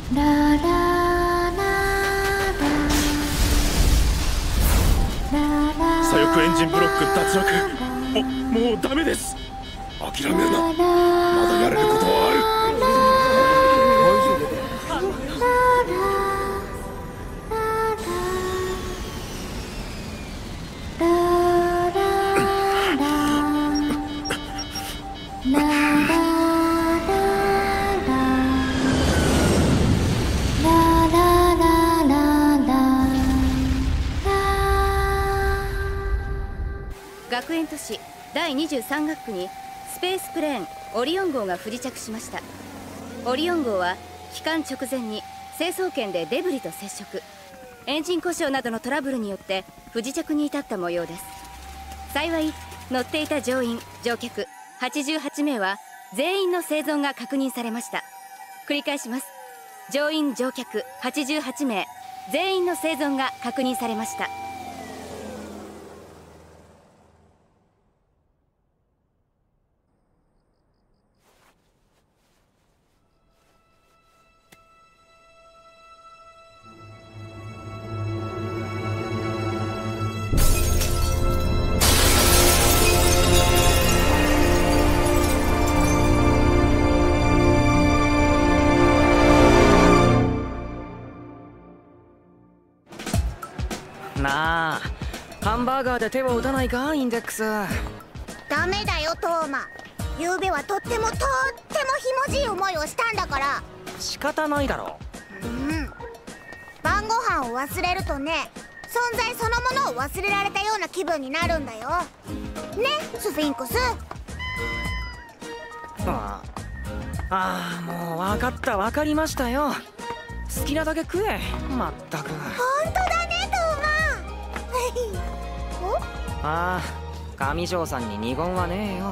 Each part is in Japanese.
ラララ左翼エンジンブロック脱落。もうダメです。諦めるな。まだやれることはある。 学園都市第23学区にスペースプレーンオリオン号が不時着しました。オリオン号は帰還直前に成層圏でデブリと接触、エンジン故障などのトラブルによって不時着に至った模様です。幸い乗っていた乗員乗客88名は全員の生存が確認されました。繰り返します。乗員乗客88名全員の生存が確認されました。 なあ、ハンバーガーで手を打たないか、インデックス。 ダメだよトーマ。昨べはとってもひもじい思いをしたんだから。 仕方ないだろう。 晩ご飯を忘れるとね、存在そのものを忘れられたような気分になるんだよね、スフィンクス。 もう分かった、分かりましたよ。好きなだけ食え。まったく。 本当だねトーマ。 上条さんに二言はねえよ。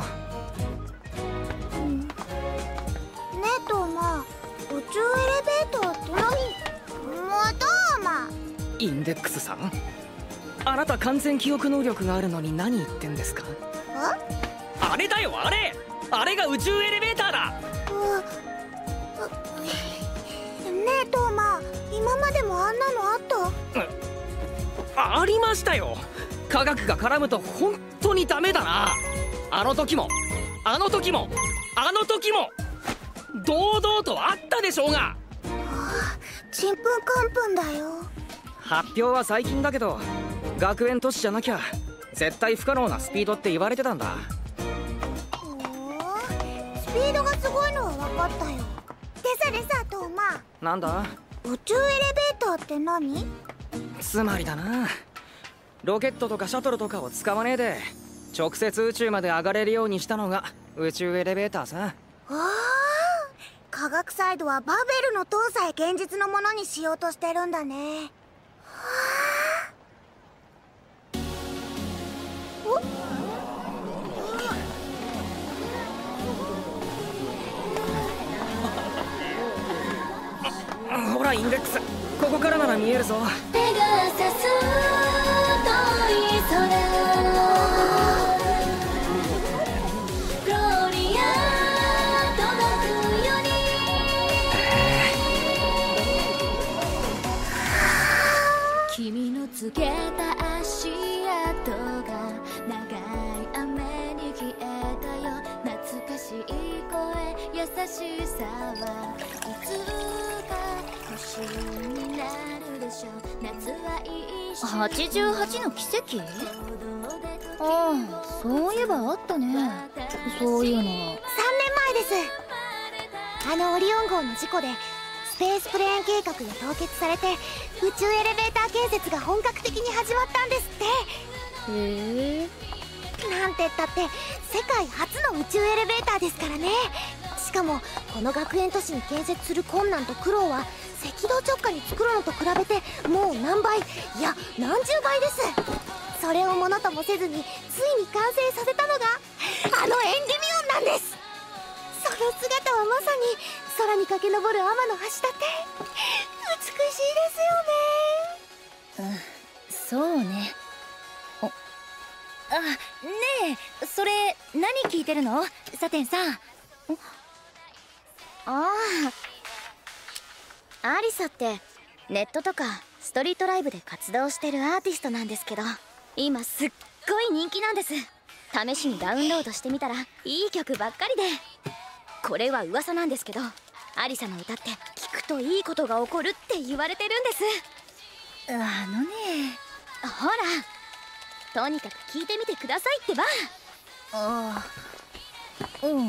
ねえトーマ、宇宙エレベーターって何？もうトーマ。 インデックスさん、あなた完全記憶能力があるのに何言ってんですか？あれだよ、あれが宇宙エレベーターだ。 ねえトーマ、今までもあんなのあった？ ありましたよ。科学が絡むと本当にダメだな。あの時も堂々とあったでしょうが。 ちんぷんかんぷんだよ。 発表は最近だけど、学園都市じゃなきゃ絶対不可能なスピードって言われてたんだ。 スピードがすごいのは分かったよ。でさトーマ。 なんだ？ 宇宙エレベーターって何？ つまりだな、ロケットとかシャトルとかを使わねえで直接宇宙まで上がれるようにしたのが宇宙エレベーターさ。 科学サイドはバベルの塔さえ現実のものにしようとしてるんだね。 ほらインデックス、ここからなら見えるぞ。 ペガサス遠い空、グロリア届くように。君のつけた足跡が長い雨に消えたよ。懐かしい声、優しさはいつ星になるでしょう。夏は88の奇跡？そういえばあったね、そういうの。3年前です。あのオリオン号の事故でスペースプレーン計画が凍結されて、宇宙エレベーター建設が本格的に始まったんですって。へえ。なんて言ったって世界初の宇宙エレベーターですからね。しかもこの学園都市に建設する困難と苦労は赤道直下に作るのと比べてもう何倍、いや何十倍です。それをものともせずについに完成させたのがあのエンディミオンなんです。その姿はまさに空に駆け上る天の橋立。美しいですよね。 そうね。ねえ、それ何聞いてるの、サテンさん？ アリサってネットとかストリートライブで活動してるアーティストなんですけど、今すっごい人気なんです。試しにダウンロードしてみたらいい曲ばっかりで。これは噂なんですけど、アリサの歌って聞くといいことが起こるって言われてるんです。ほら、とにかく聞いてみてくださいってば。 ああ、うん。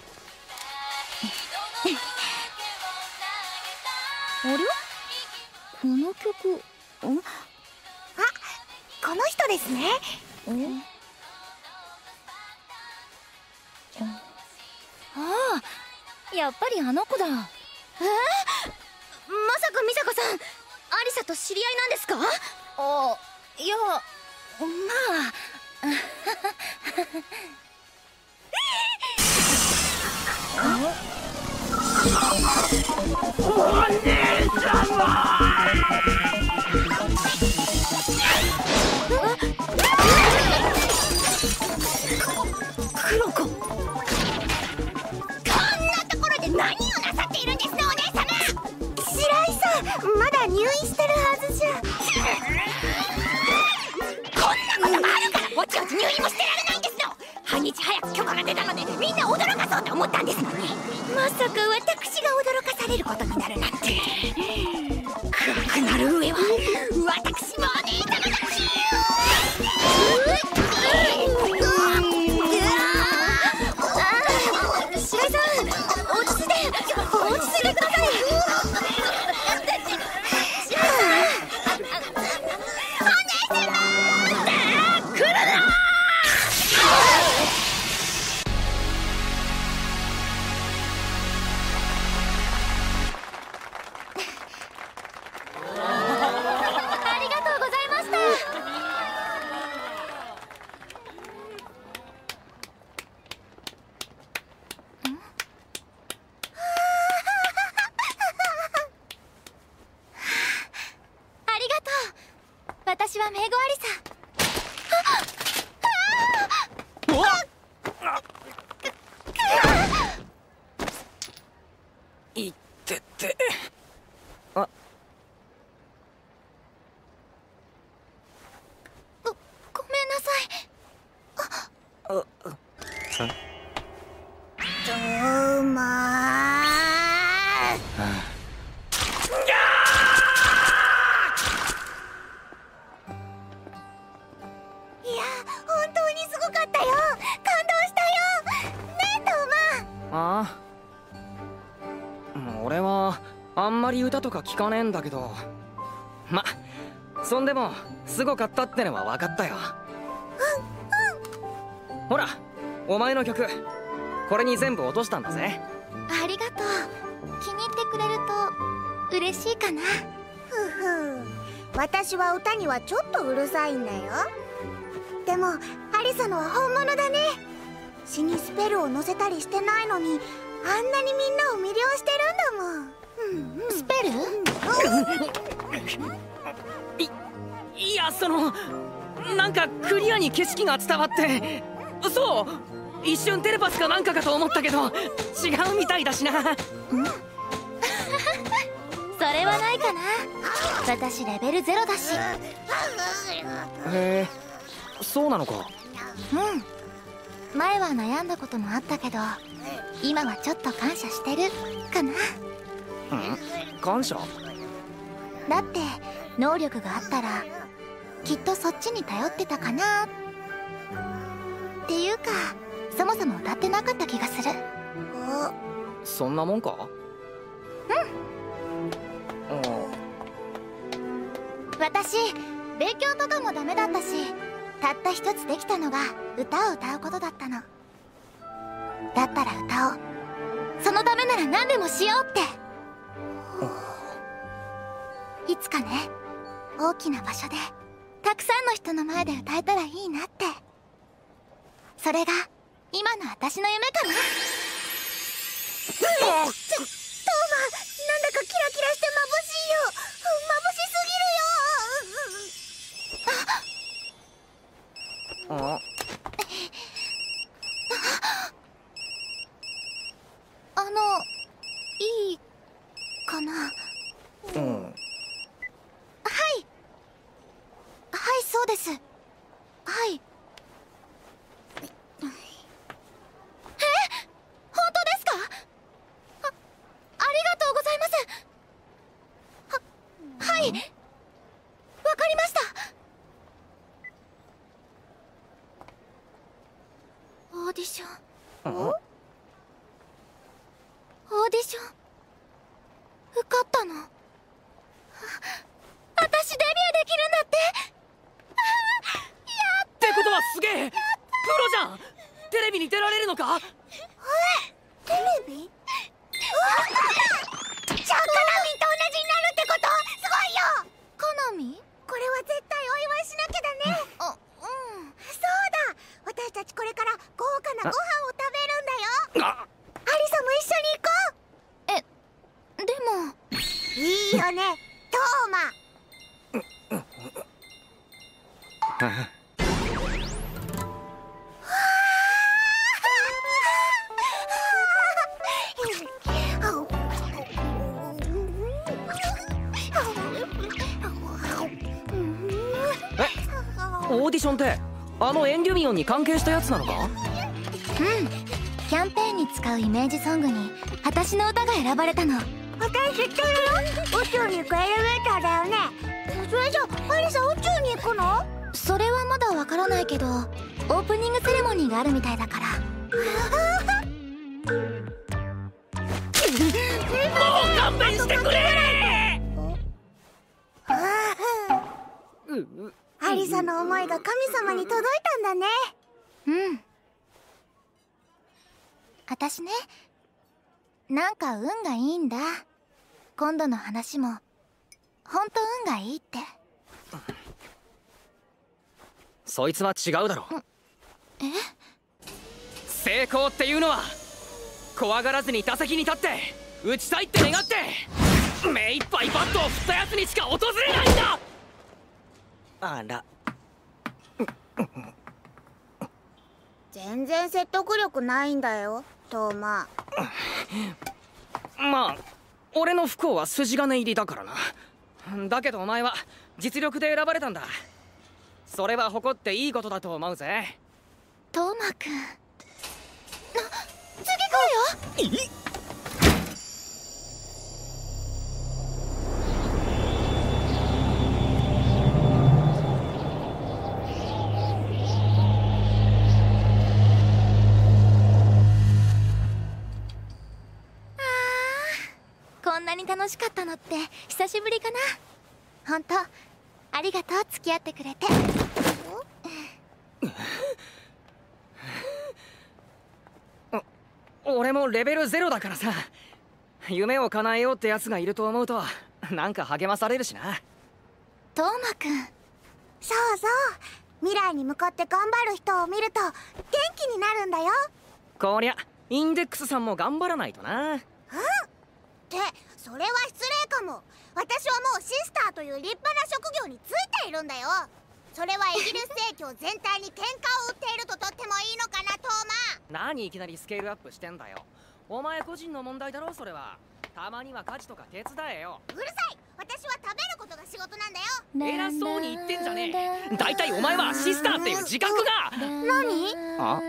あれ、この曲、あ、この人ですね。 ああ、やっぱりあの子だ。まさか美佐子さん、アリサと知り合いなんですか？ あ、いや、まあ。 お姉様。 黒子、こんなところで何をなさっているんですの、お姉様。 白井さん、まだ入院してるはずじゃ。 こんなことがあるからおちおち入院もしてられないんですの。半日早く許可が出たのでみんな驚かそうと思ったんですのに、まさか私が驚かされることになるなんて。暗くなる上は私もお姉様だし。白井さん、落ち着いてください。私はメイゴアリサ。 いってって。あ、 ごめんなさい。 どうまいや、本当にすごかったよ。感動したよ。ねえ、トーマ。 ああ、俺はあんまり歌とか聞かねえんだけど、ま、そんでもすごかったってのは分かったよ。ほら、お前の曲これに全部落としたんだぜ。 ありがとう。気に入ってくれると嬉しいかな。 ふふ、私は歌にはちょっとうるさいんだよ。でもアリサのは本物だね。詩にスペルを載せたりしてないのに、あんなにみんなを魅了してるんだもん。 スペル？ いや、なんかクリアに景色が伝わって、そう、一瞬テレパスかなんかかと思ったけど違うみたいだしな。 それはないかな。私レベル0だし。 へえ、そうなのか。 前は悩んだこともあったけど、今はちょっと感謝してるかな。 感謝？ だって能力があったらきっとそっちに頼ってたかなっていうか、そもそも歌ってなかった気がする。 そんなもんか？ 私勉強とかもダメだったし、たった一つできたのが歌を歌うことだったの。だったら歌おう。そのためなら何でもしようって。いつかね、大きな場所でたくさんの人の前で歌えたらいいなって。それが今の私の夢かな。トーマ、なんだかキラキラして眩しいよ。眩しすぎるよ。いいかな。 。はい。本当ですか？ありがとうございます。はい、わかりました。オーディション。オーディション受かったの？私デビューできるんだって。やったってことはすげえプロじゃん。テレビに出られるのか？ テレビ？じゃあカナミンと同じになるってこと？すごいよ。 カナミ？ これは絶対お祝いしなきゃだね。そうだ、私たちこれから豪華なご飯を食べるんだよ。アリサも一緒に行こう。 でもいいよね、トーマ。 オーディションってあのエンデュミオンに関係したやつなのか？ うん、キャンペーンに使うイメージソングに私の歌が選ばれたの。 私知ってるよ。宇宙に行くエレベーターだよね。それじゃアリサ宇宙に行くの？ それはまだわからないけど、オープニングセレモニーがあるみたいだから。 もう勘弁してくれ。 アリサの思いが神様に届いたんだね。 うん。私ね、なんか運がいいんだ。今度の話もほんと運がいいって。 そいつは違うだろ。 え？ 成功っていうのは怖がらずに打席に立って打ちたいって願って目いっぱいバットを振ったやつにしか訪れないんだ。あら、 全然説得力ないんだよ、トーマ。 まあ俺の不幸は筋金入りだからな。だけどお前は実力で選ばれたんだ。それは誇っていいことだと思うぜ。 トーマくん、次来るよ。こんなに楽しかったのって久しぶりかな。ほんとありがとう、付き合ってくれて。 俺もレベル0だからさ、夢を叶えようってやつがいると思うとなんか励まされるしな。 トーマくん。 そうそう、未来に向かって頑張る人を見ると元気になるんだよ。 こりゃインデックスさんも頑張らないとな。 ってそれは失礼かも。私はもうシスターという立派な職業についているんだよ。それはイギリス正教全体に喧嘩を売っているととってもいいのかな、トーマ。 何いきなりスケールアップしてんだよ。お前個人の問題だろ、それは。たまには家事とか手伝えよ。 うるさい、私は食べることが仕事なんだよ。 偉そうに言ってんじゃねえ。だいたいお前はシスターっていう自覚が。 何？ あ？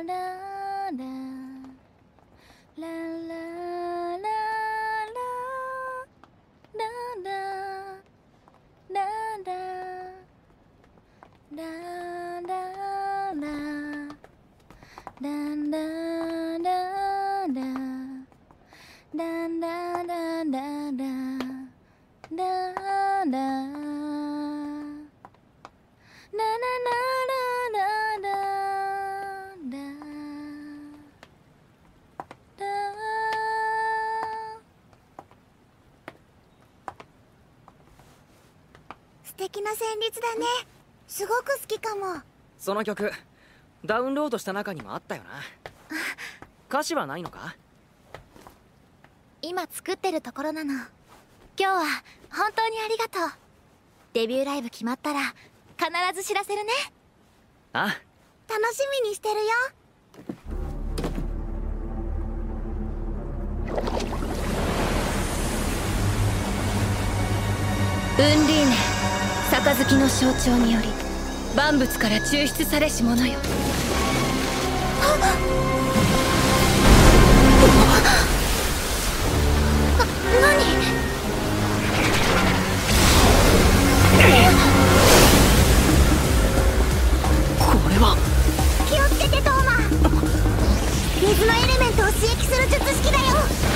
素敵な旋律だね。すごく好きかも。 その曲ダウンロードした中にもあったよな。歌詞はないのか？ 今作ってるところなの。今日は本当にありがとう。デビューライブ決まったら必ず知らせるね。 ああ、 楽しみにしてるよ。 ウンリーネ杯の象徴により万物から抽出されし者よ。 何？ これは。 気をつけてトーマ。水のエレメントを刺激する術式だよ。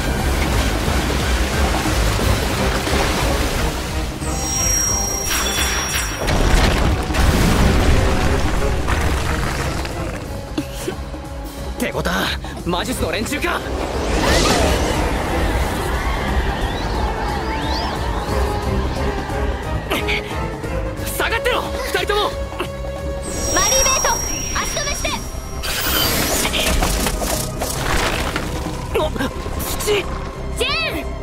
ってことは魔術の連中か。下がってろ2人とも。 マリーベイト足止めして。 土。 ジェーン。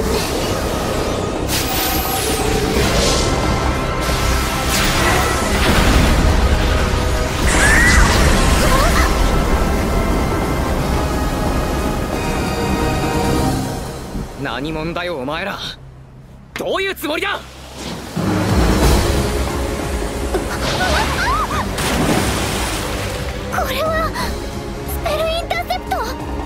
何者だよお前ら。どういうつもりだ。 これはスペルインターセプト。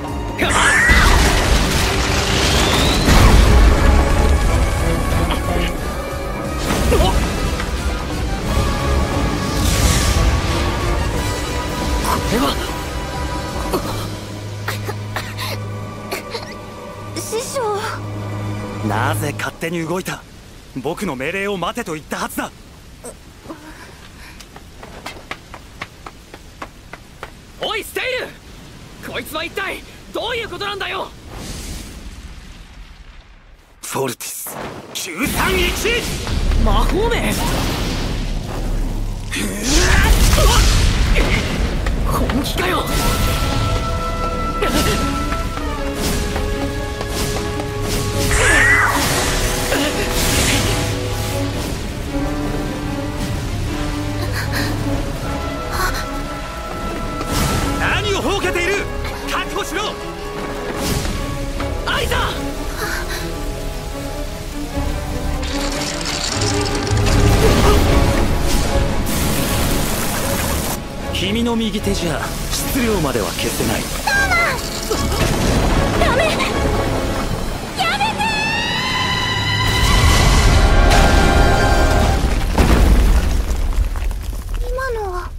これは。 師匠。 なぜ勝手に動いた。僕の命令を待てと言ったはずだ。 おいステイル、こいつは一体どういうことなんだよ。 フォルティス931 魔法面。本気かよ。 何をほうけている。確保しろ。 アイザ。 君の右手じゃ質量までは消せない。 ダメ。やめて。今のは。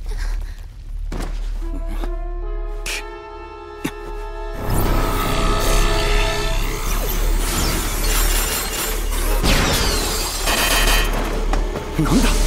なんだ。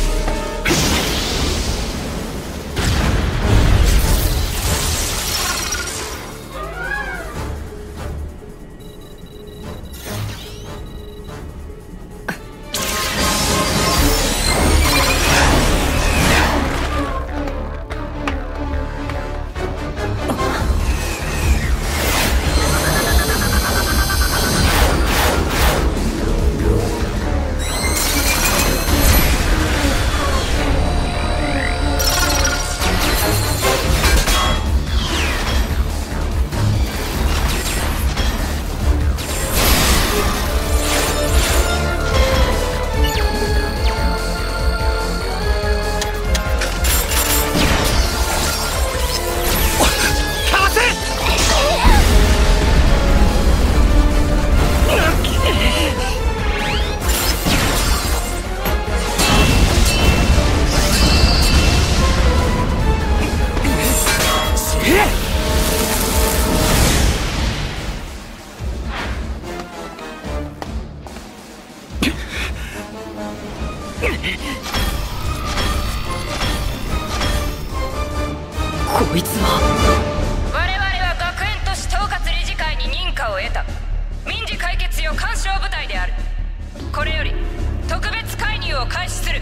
こいつは。 我々は学園都市統括理事会に認可を得た民事解決用干渉部隊である。これより特別介入を開始する。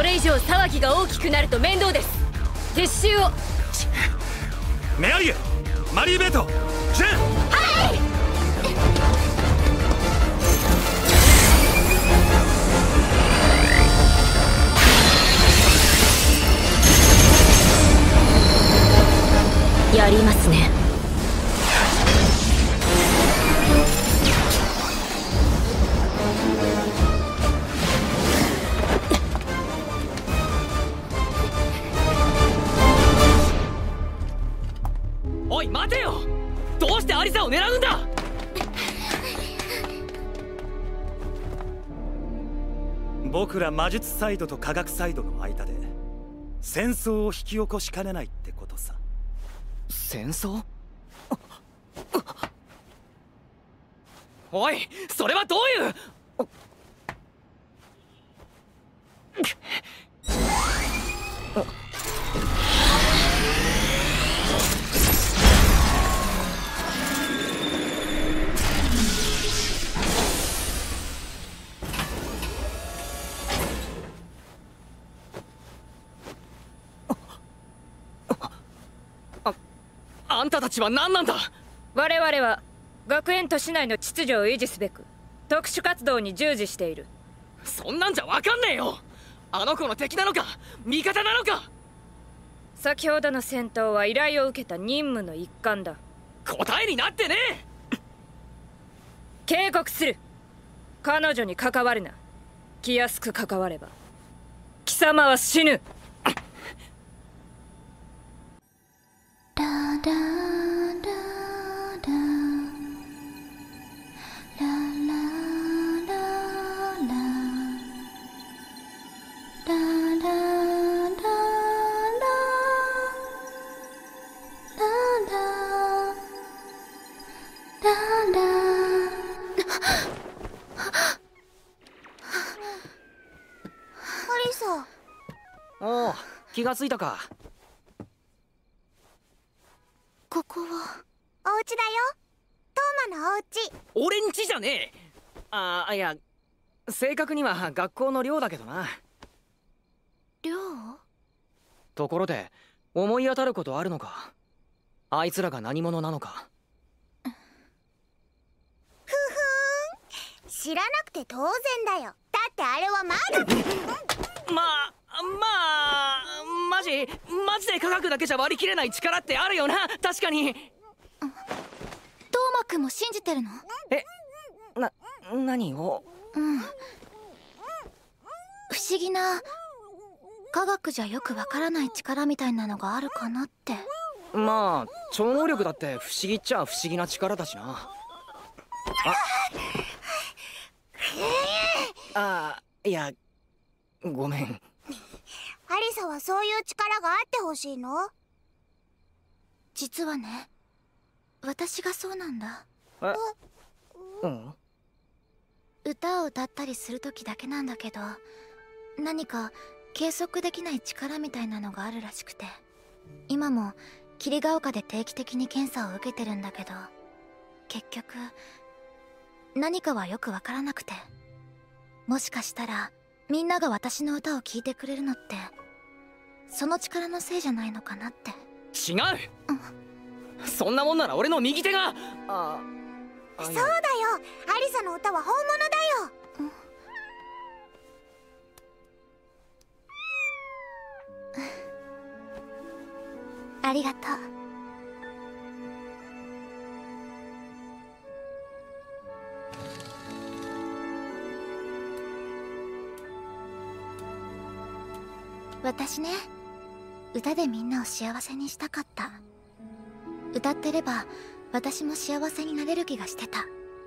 れ以上騒ぎが大きくなると面倒です。撤収を。 メアリエ、マリーベート、ジェン。 はい。 やりますね。 おい待てよ、どうしてアリサを狙うんだ。 僕ら魔術サイドと科学サイドの間で戦争を引き起こしかねないってことさ。 戦争？おい、それはどういう。あんたたちは何なんだ。 我々は学園都市内の秩序を維持すべく特殊活動に従事している。 そんなんじゃ分かんねえよ。あの子の敵なのか味方なのか。 先ほどの戦闘は依頼を受けた任務の一環だ。 答えになってねえ。 警告する。彼女に関わるな。気安く関われば貴様は死ぬ。 おお、気がついたか。 ここはお家だよ。トーマのお家。 俺ん家じゃねえ。いや、正確には学校の寮だけどな。 寮？ ところで思い当たることあるのか。あいつらが何者なのか。 知らなくて当然だよ。だってあれはまだマジで科学だけじゃ割り切れない力ってあるよな。確かに。 トーマくんも信じてるの？ 何を？ うん。不思議な科学じゃよくわからない力みたいなのがあるかなって。 まあ超能力だって不思議っちゃ不思議な力だしな。いや、ごめん。 アリサはそういう力があってほしいの？ 実はね、私がそうなんだ。 うん？ 歌を歌ったりする時だけなんだけど、何か計測できない力みたいなのがあるらしくて、今も霧ヶ丘で定期的に検査を受けてるんだけど、結局何かはよくわからなくて、もしかしたらみんなが私の歌を聴いてくれるのってその力のせいじゃないのかなって。 違う、そんなもんなら俺の右手が。 そうだよ。アリサの歌は本物だよ。 ありがとう。私ね、歌でみんなを幸せにしたかった。歌ってれば私も幸せになれる気がしてた。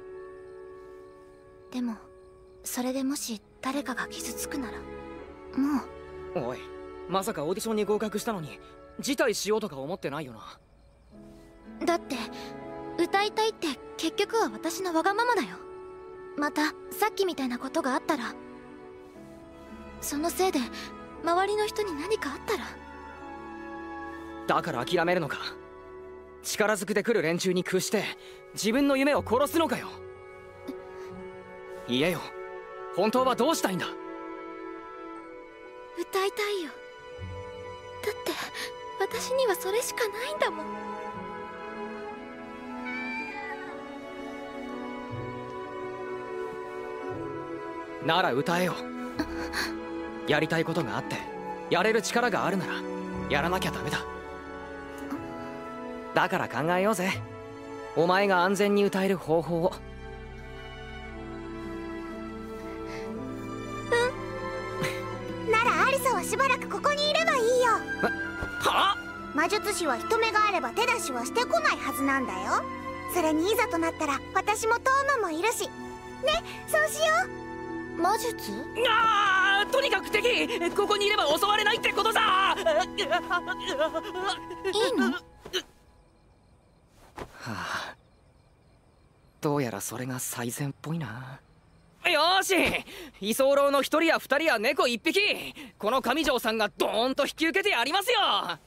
でもそれでもし誰かが傷つくならもう。 おい、まさかオーディションに合格したのに辞退しようとか思ってないよな。 だって歌いたいって結局は私のわがままだよ。またさっきみたいなことがあったら、そのせいで周りの人に何かあったら。 だから諦めるのか。力ずくで来る連中に屈して自分の夢を殺すのかよ。言えよ、本当はどうしたいんだ。 歌いたいよ。だって私にはそれしかないんだもん。 なら歌えよ。やりたいことがあってやれる力があるならやらなきゃダメだ。だから考えようぜ、お前が安全に歌える方法を。 ならアリサはしばらくここにいればいいよ。 は？ 魔術師は人目があれば手出しはしてこないはずなんだよ。それにいざとなったら私もトーマもいるしね。そうしよう。 魔術？ とにかく敵、ここにいれば襲われないってことさ。 いいの？ はあ、どうやらそれが最善っぽいな。よーし、居候の一人や二人や猫一匹、この上条さんがドーンと引き受けてやりますよ。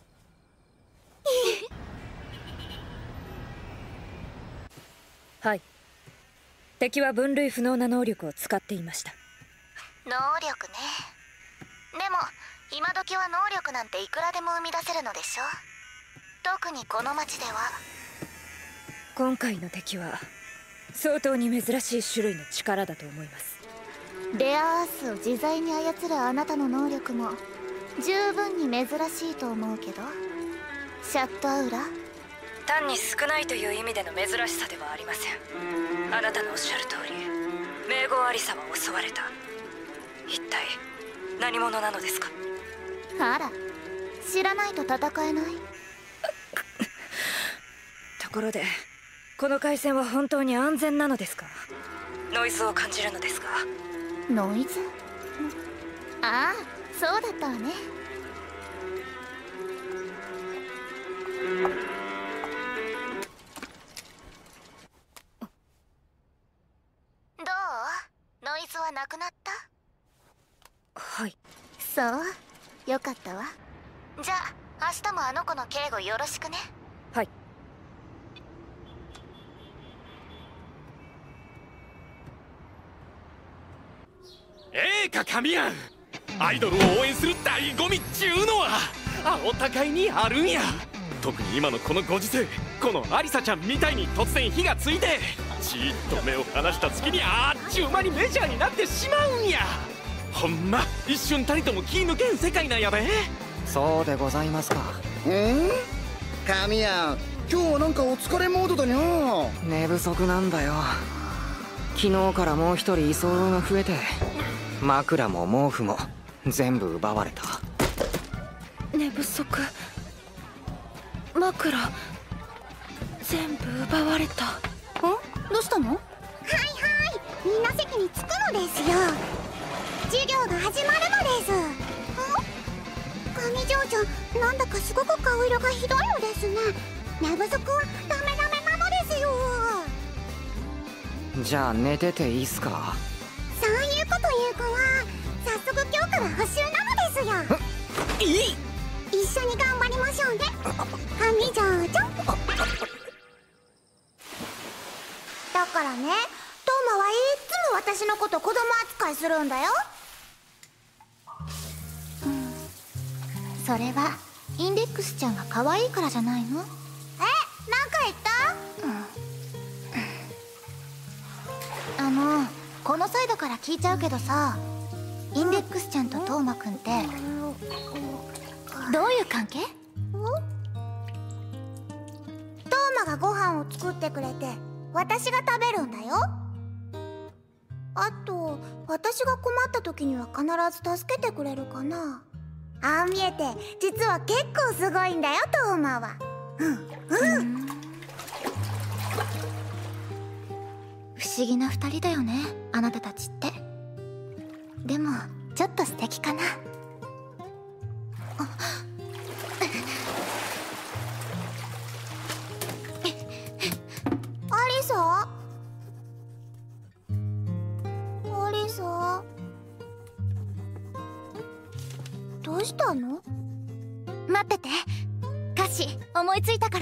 はい、敵は分類不能な能力を使っていました。 能力ね。でも今時は能力なんていくらでも生み出せるのでしょ。特にこの町では。 今回の敵は相当に珍しい種類の力だと思います。 レアアースを自在に操るあなたの能力も十分に珍しいと思うけど、シャットアウラ。 単に少ないという意味での珍しさではありません。あなたのおっしゃる通り、名号アリサは襲われた。一体何者なのですか？ あら、知らないと戦えない。 ところで、この回線は本当に安全なのですか？ノイズを感じるのですか？ ノイズ？ああ、そうだったわね。どう？ノイズはなくなった？ はい。 そう、よかったわ。じゃあ明日もあの子の警護よろしくね。 はい。 神谷、アイドルを応援する醍醐味っちゅうのは青高いにあるんや。特に今のこのご時世、このアリサちゃんみたいに突然火がついてじーっと目を離した隙にあっちゅう間にメジャーになってしまうんや。ほんま一瞬たりとも気抜けん世界なんやで。 そうでございますか。 神谷、今日はなんかお疲れモードだにゃ。 寝不足なんだよ。昨日からもう一人居候が増えて、枕も毛布も全部奪われた。 寝不足、枕全部奪われた。どうしたの？はいはい、みんな席に着くのですよ。授業が始まるのです。上条ちゃん、なんだかすごく顔色がひどいのですね。寝不足はダメなのですよ。 じゃあ寝てていいっすか？ そういうこと言う子は早速今日から補習なのですよ。 いい、 一緒に頑張りましょうね、上条ちゃん。だからね、トーマはいつも私のこと子供扱いするんだよ。それはインデックスちゃんが可愛いからじゃないの？なんか言った？このサイドから聞いちゃうけどさ、インデックスちゃんとトーマくんってどういう関係？トーマがご飯を作ってくれて私が食べるんだよ。あと私が困った時には必ず助けてくれるかな。ああ見えて実は結構すごいんだよ、トーマは。不思議な二人だよね、あなたたちって。でもちょっと素敵かな。アリサ？アリサ？どうしたの？待ってて、歌詞思いついたから。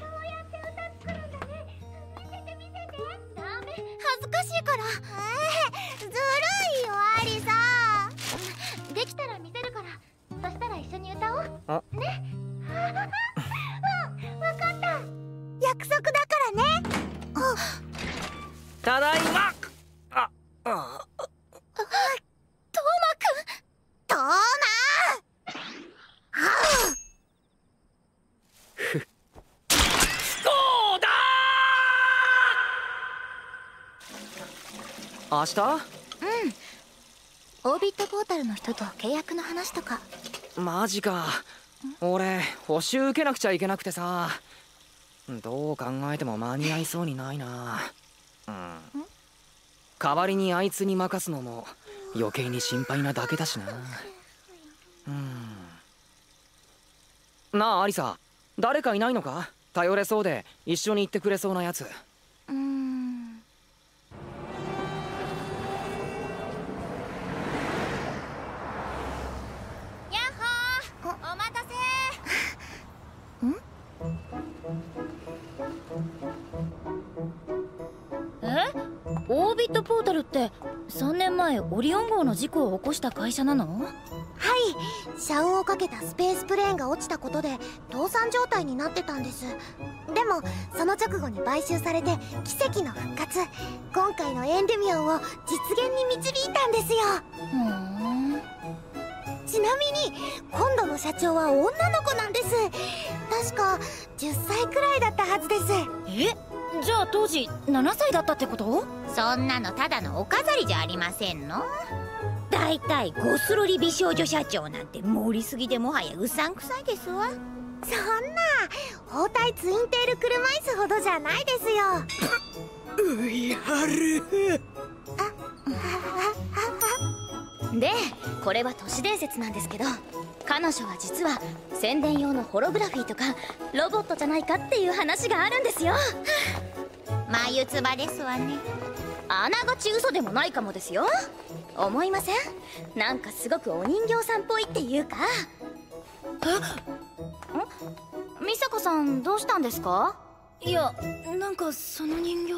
恥ずかしいから。 日？ オービットポータルの人と契約の話とか。 マジか。俺補習受けなくちゃいけなくてさ、どう考えても間に合いそうにないな。代わりにあいつに任すのも余計に心配なだけだしな。なあアリサ、誰かいないのか？頼れそうで一緒に行ってくれそうなやつ。 やっほー、お待たせオービットポータルって3年前オリオン号の事故を起こした会社なの？ はい、社運をかけたスペースプレーンが落ちたことで倒産状態になってたんです。でもその直後に買収されて奇跡の復活、今回のエンデミオンを実現に導いたんですよ。ちなみに今度の社長は女の子なんです。確か10歳くらいだったはずです。 じゃあ当時7歳だったってこと？ そんなのただのお飾りじゃありませんの？だいたいゴスロリ美少女社長なんて盛りすぎでもはやうさんくさいですわ。 そんな包帯ツインテール車椅子ほどじゃないですよ。 ういはる。 で、これは都市伝説なんですけど、彼女は実は宣伝用のホログラフィーとかロボットじゃないかっていう話があるんですよ。 眉唾ですわね。 あながち嘘でもないかもですよ。思いません？なんかすごくお人形さんっぽいっていうか。美佐子さんどうしたんですか？ いや、なんかその人形。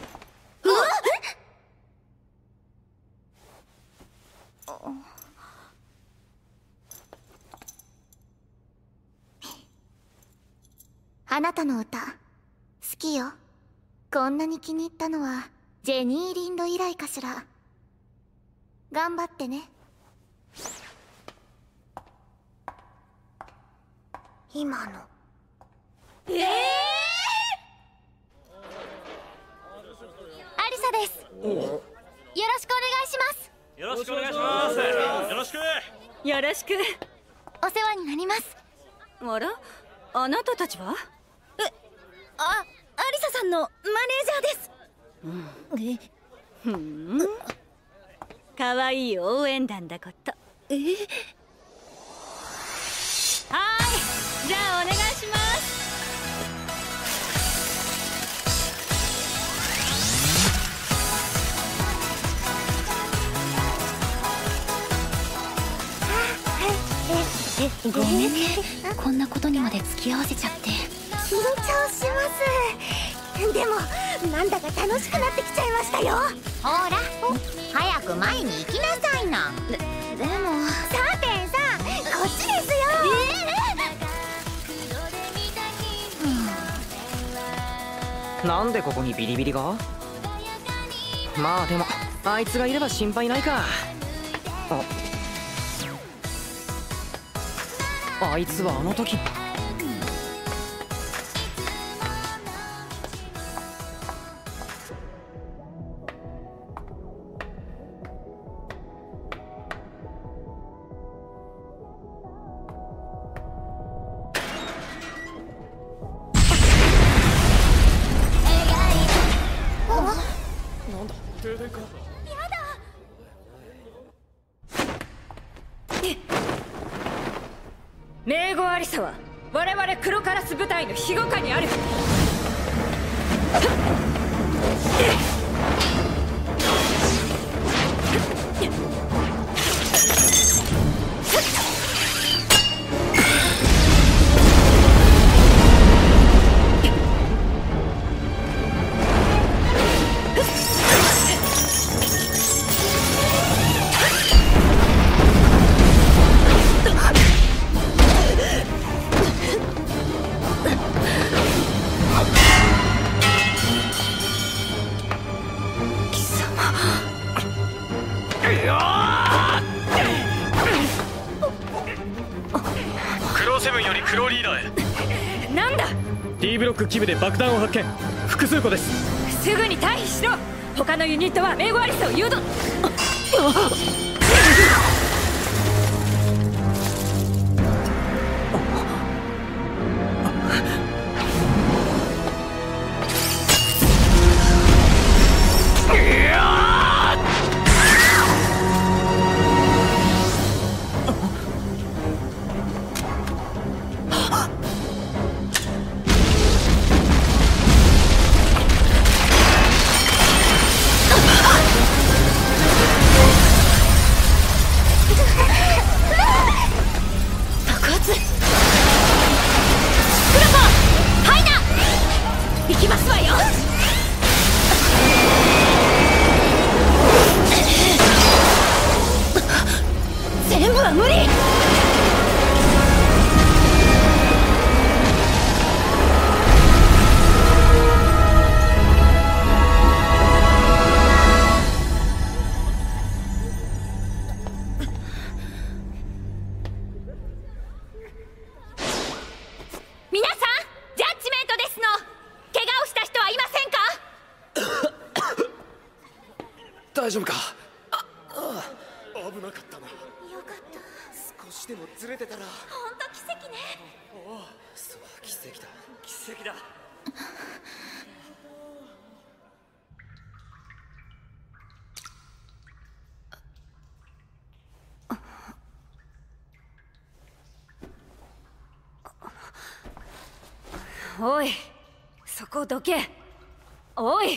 あなたの歌好きよ。こんなに気に入ったのはジェニー・リンド以来かしら。頑張ってね。今のアリサです。よろしくお願いします。 よろしくお願いします。よろしく。 よろしく。 お世話になります。 あら、あなたたちは？アリサさんのマネージャーです。かわいい応援団だこと。はい、じゃあお願いします。 ごめんね、こんなことにまで付き合わせちゃって。 緊張します。でもなんだか楽しくなってきちゃいましたよ。 ほら、早く前に行きなさいな。 でもさてさ、こっちですよ。 なんでここにビリビリが？まあでもあいつがいれば心配ないか。あいつはあの時。 なんだ、停電か。 名護アリサは我々黒カラス部隊の庇護下にある。 クローセブンよりクローリーダーへ。 なんだ？ D ブロック基部で爆弾を発見。複数個です。 すぐに退避しろ。 他のユニットはメイゴアリスを誘導。 大丈夫か？ 危なかったな。 よかった。 少しでもずれてたら。 ほんと奇跡ね。 おお、そう、奇跡だ。奇跡だ。 おい、そこどけ。おい。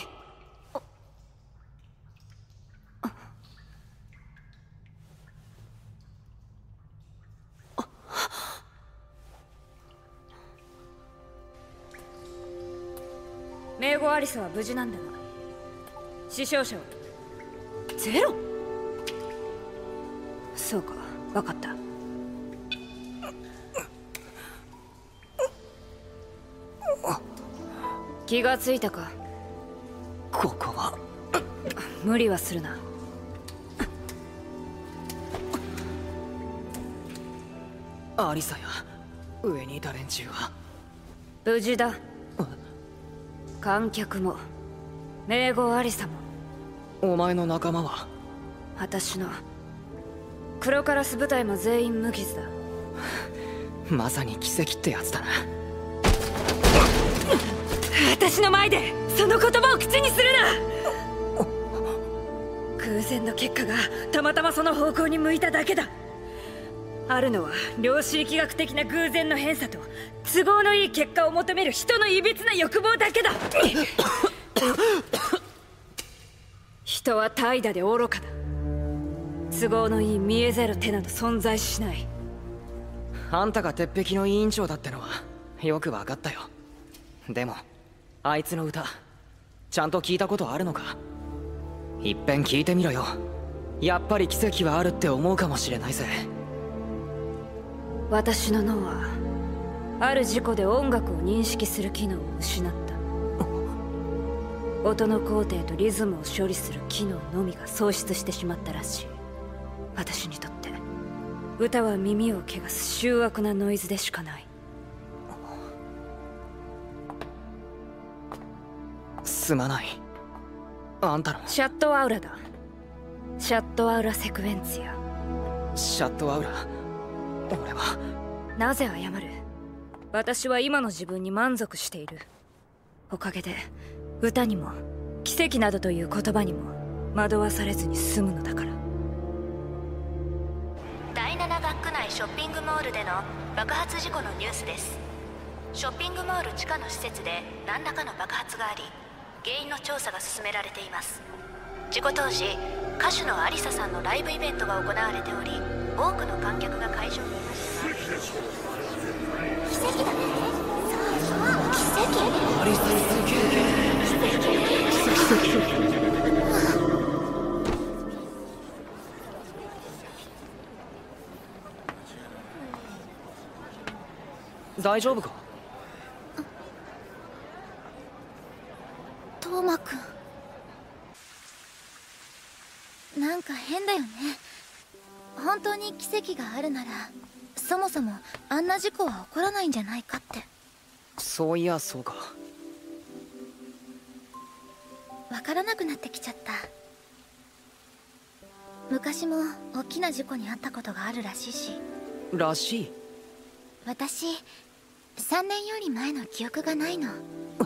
メイゴアリサは無事なんだが、死傷者はゼロ。そうか、分かった。気がついたか？ ここは無理はするな。 アリサや上にいた連中は無事だ。観客もメイゴアリサも。 お前の仲間は？ 私のクロカラス部隊も全員無傷だ。 まさに奇跡ってやつだな。 私の前でその言葉を口にするな。偶然の結果がたまたまその方向に向いただけだ。あるのは量子力学的な偶然の偏差と都合のいい結果を求める人のいびつな欲望だけだ。人は怠惰で愚かだ。都合のいい見えざる手など存在しない。 あんたが鉄壁の委員長だってのはよく分かったよ。でもあいつの歌ちゃんと聞いたことあるのか？いっぺん聞いてみろよ。やっぱり奇跡はあるって思うかもしれないぜ。 私の脳はある事故で音楽を認識する機能を失った。音の工程とリズムを処理する機能のみが喪失してしまったらしい。私にとって歌は耳を汚す醜悪なノイズでしかない。 すまない。あんたのシャットアウラだ。シャットアウラセクエンツィア。 シャットアウラ。俺はなぜ謝る？私は今の自分に満足している。おかげで歌にも奇跡などという言葉にも惑わされずに済むのだから。 第7学区内ショッピングモールでの爆発事故のニュースです。ショッピングモール地下の施設で何らかの爆発があり、原因の調査が進められています。事故当時、歌手のアリサさんのライブイベントが行われており、多くの観客が会場にいましたが。 奇跡だね。そう奇跡。 アリサ大丈夫か？ トーマくん、なんか変だよね。本当に奇跡があるならそもそもあんな事故は起こらないんじゃないかって。 そういやそうか。 わからなくなってきちゃった。昔も大きな事故に遭ったことがあるらしいし。 らしい。 私3年より前の記憶がないの。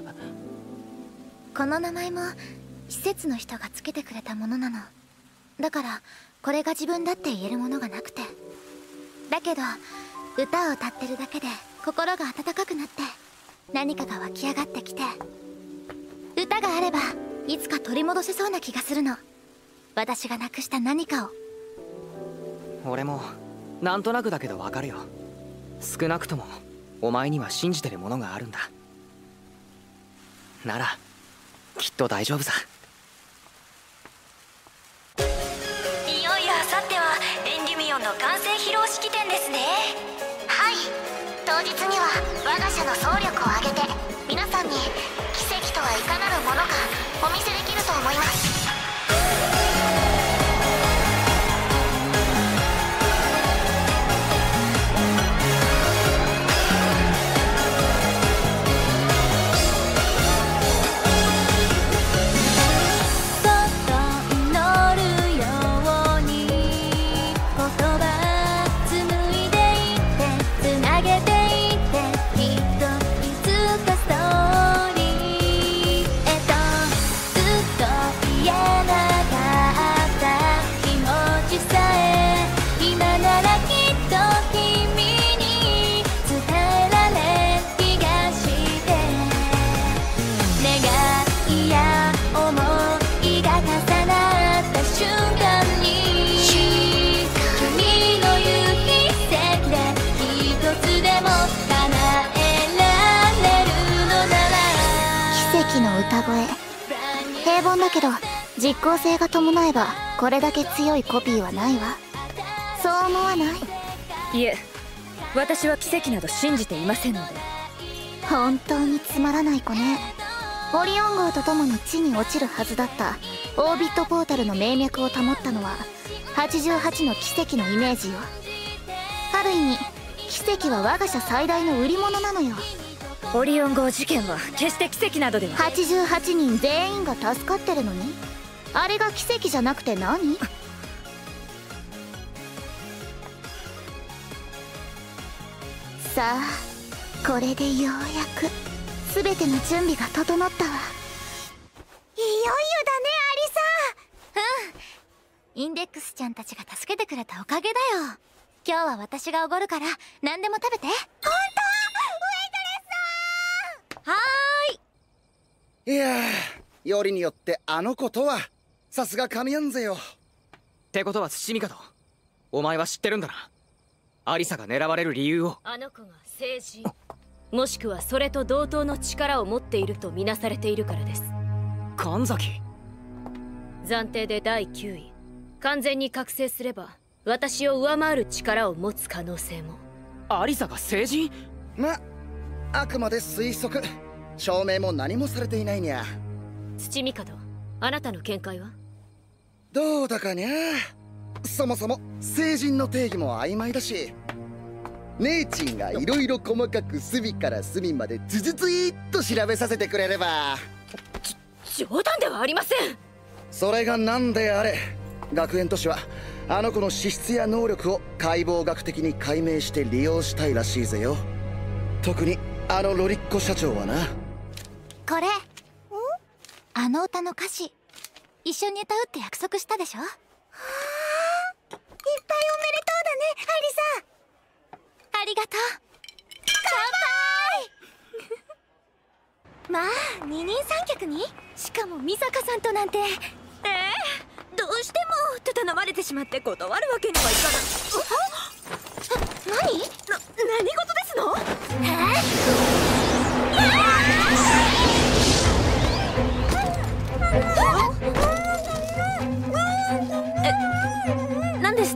この名前も施設の人がつけてくれたものなの。だからこれが自分だって言えるものがなくて。だけど歌を歌ってるだけで心が温かくなって、何かが湧き上がってきて、歌があればいつか取り戻せそうな気がするの。私がなくした何かを。 俺もなんとなくだけどわかるよ。少なくともお前には信じてるものがあるんだ。ならきっと大丈夫さ。 いよいよあさってはエンデュミオンの完成披露式典ですね。 はい、当日には我が社の総力を挙げて皆さんに奇跡とはいかなるものかお見せできると思います。平凡だけど実効性が伴えばこれだけ強いコピーはないわ。そう思わない？ いえ、私は奇跡など信じていませんので。 本当につまらない子ね。オリオン号と共に地に落ちるはずだったオービットポータルの命脈を保ったのは88の奇跡のイメージよ。ある意味奇跡は我が社最大の売り物なのよ。 オリオン号事件は決して奇跡などでは。 88人全員が助かってるのにあれが奇跡じゃなくて何？さあこれでようやく全ての準備が整ったわ。いよいよだねアリサ。インデックスちゃんたちが助けてくれたおかげだよ。今日は私がおごるから何でも食べて。 本当？ はいやー、よりによってあの子とはさすが神やんぜよ。 ってことは土見かと、お前は知ってるんだな、アリサが狙われる理由を。 あの子が聖人もしくはそれと同等の力を持っているとみなされているからです。 神崎。 暫定で第9位。完全に覚醒すれば私を上回る力を持つ可能性も。 アリサが聖人？ あくまで推測、証明も何もされていないにゃ。 土見門、あなたの見解は？ どうだかにゃ。そもそも聖人の定義も曖昧だし、姉ちんがいろいろ細かく隅から隅までズズズイーッと調べさせてくれれば。 冗談ではありません。 それが何であれ、学園都市はあの子の資質や能力を解剖学的に解明して利用したいらしいぜよ。特にあのロリッコ社長はな。 これあの歌の歌詞一緒に歌うって約束したでしょ。はあ、いっぱいおめでとうだねアリサ。ありがとう。乾杯。まあ二人三脚に、しかも美坂さんとなんて。 どうしてもと頼まれてしまって断るわけにはいかない。 何事ですの？何ですって？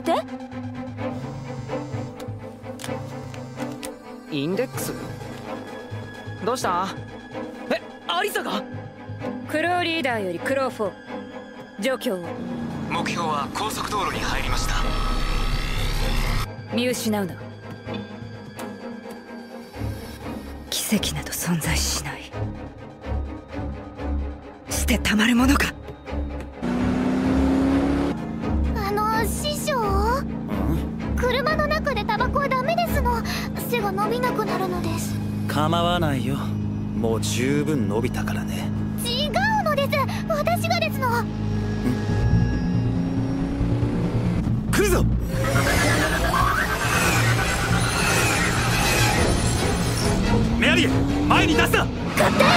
インデックス？どうした？アリサが？ クローリーダーよりクロー4、状況を。 目標は高速道路に入りました。 見失うな。奇跡など存在しない。 てたまるものか。 師匠、車の中でタバコはダメですの。背が伸びなくなるのです。 構わないよ、もう十分伸びたからね。 違うのです、私がですの。 来るぞ。メアリー、前に出すな。 勝手。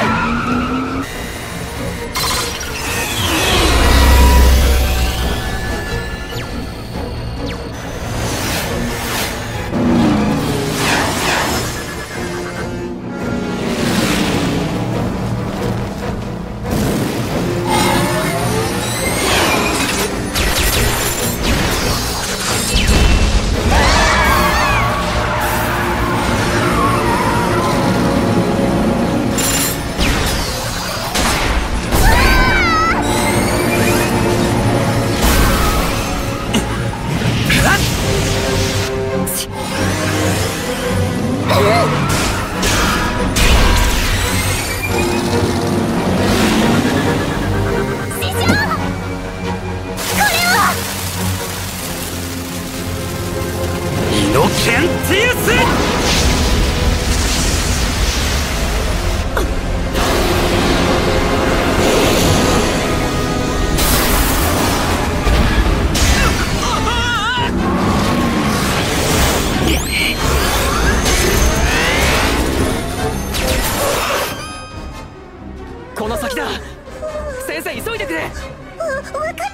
この先だ。先生、急いでくれ。 分かってます。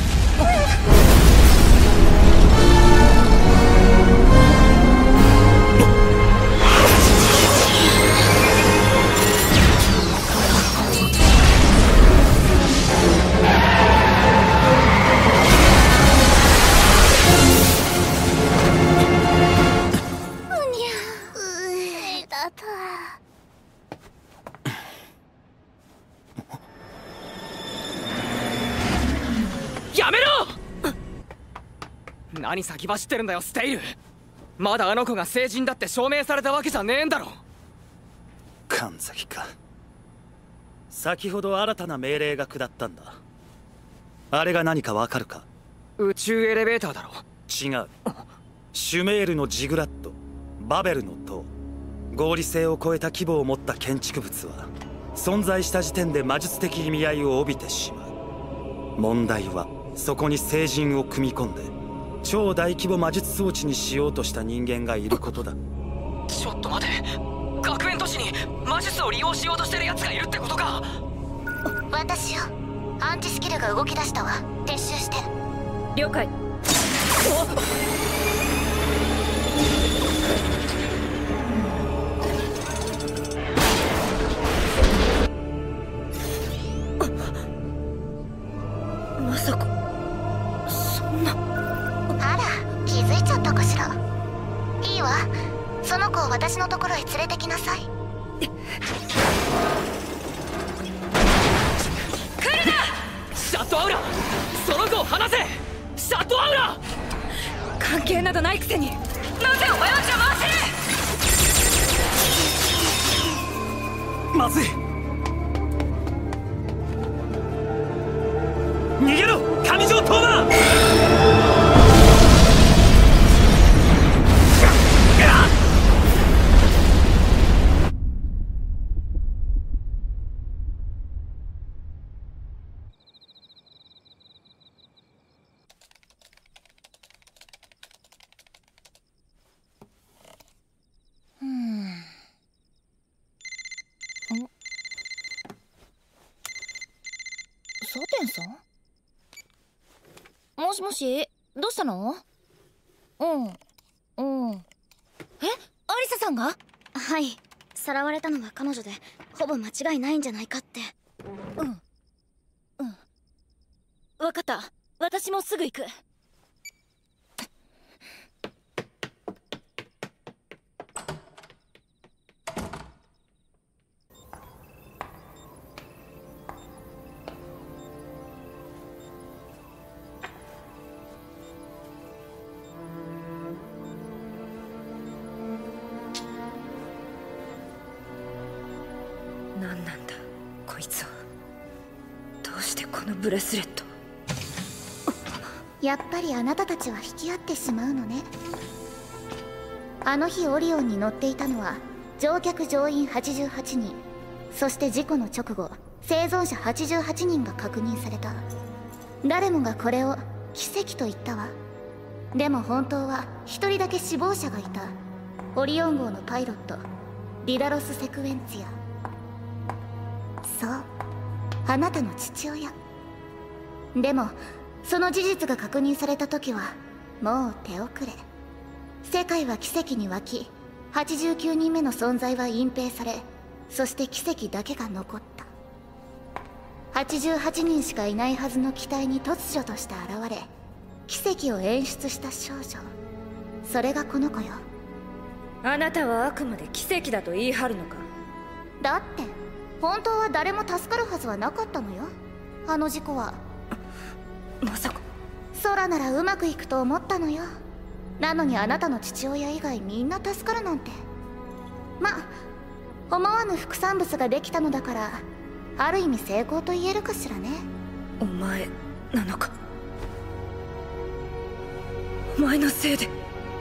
やめろ！何先走ってるんだよ、ステイル。まだあの子が成人だって証明されたわけじゃねえんだろ。 神崎か。先ほど新たな命令が下ったんだ。あれが何かわかるか？ 宇宙エレベーターだろ。 違う。シュメールのジグラット、バベルの塔、合理性を超えた規模を持った建築物は存在した時点で魔術的意味合いを帯びてしまう。問題はそこに聖人を組み込んで超大規模魔術装置にしようとした人間がいることだ。 ちょっと待て、学園都市に魔術を利用しようとしてる奴がいるってことか。 私よ、アンチスキルが動き出したわ。撤収して。 了解。まさかそんな。 あら、気づいちゃったかしら。いいわ、その子を私のところへ連れてきなさい。 来るな！シャットアウラ、その子を離せ！シャットアウラ！ 関係などないくせになぜお前は邪魔をする！ まずい。逃げろ、上条トーマ！ サテンさん？もしもし、どうしたの？うん。え、アリサさんが？ はい、さらわれたのは彼女でほぼ間違いないんじゃないかって。 わかった、私もすぐ行く。 何なんだこいつは。 このブレスレット。 やっぱりあなたたちは引き合ってしまうのね。あの日オリオンに乗っていたのは乗客乗員88人、そして事故の直後生存者88人が確認された。誰もがこれを奇跡と言ったわ。でも本当は一人だけ死亡者がいた。オリオン号のパイロットリダロス・セクエンツィア。そう、あなたの父親。でもその事実が確認された時はもう手遅れ。世界は奇跡に沸き、89人目の存在は隠蔽され、そして奇跡だけが残った。88人しかいないはずの機体に突如として現れ、奇跡を演出した少女、それがこの子よ。 あなたはあくまで奇跡だと言い張るのか。 だって本当は誰も助かるはずはなかったのよ、あの事故は。 まさか空ならうまくいくと思ったのよ。なのにあなたの父親以外みんな助かるなんて。まあ思わぬ副産物ができたのだから、ある意味成功と言えるかしらね。 お前なのか。お前のせいで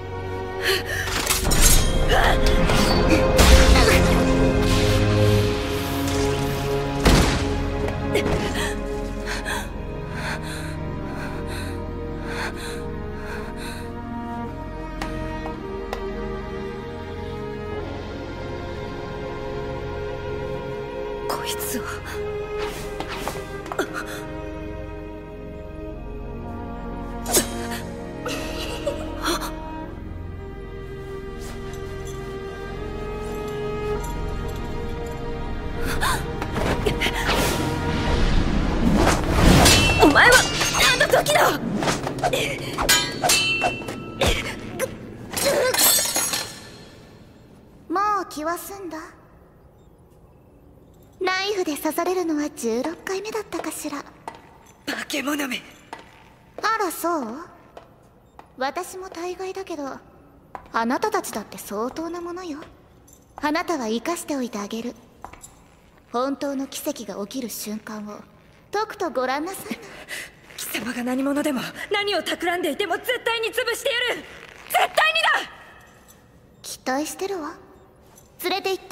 こいつはお前は何の時だ。 もう気は済んだ。ナイフで刺されるのは16回目だったかしら。 化け物め。 あらそう。私も大概だけど、あなたたちだって相当なものよ。あなたは生かしておいてあげる。本当の奇跡が起きる瞬間をとくとご覧なさいな。 貴様が何者でも何を企んでいても絶対に潰してやる。絶対にだ。 期待してるわ。連れて行って。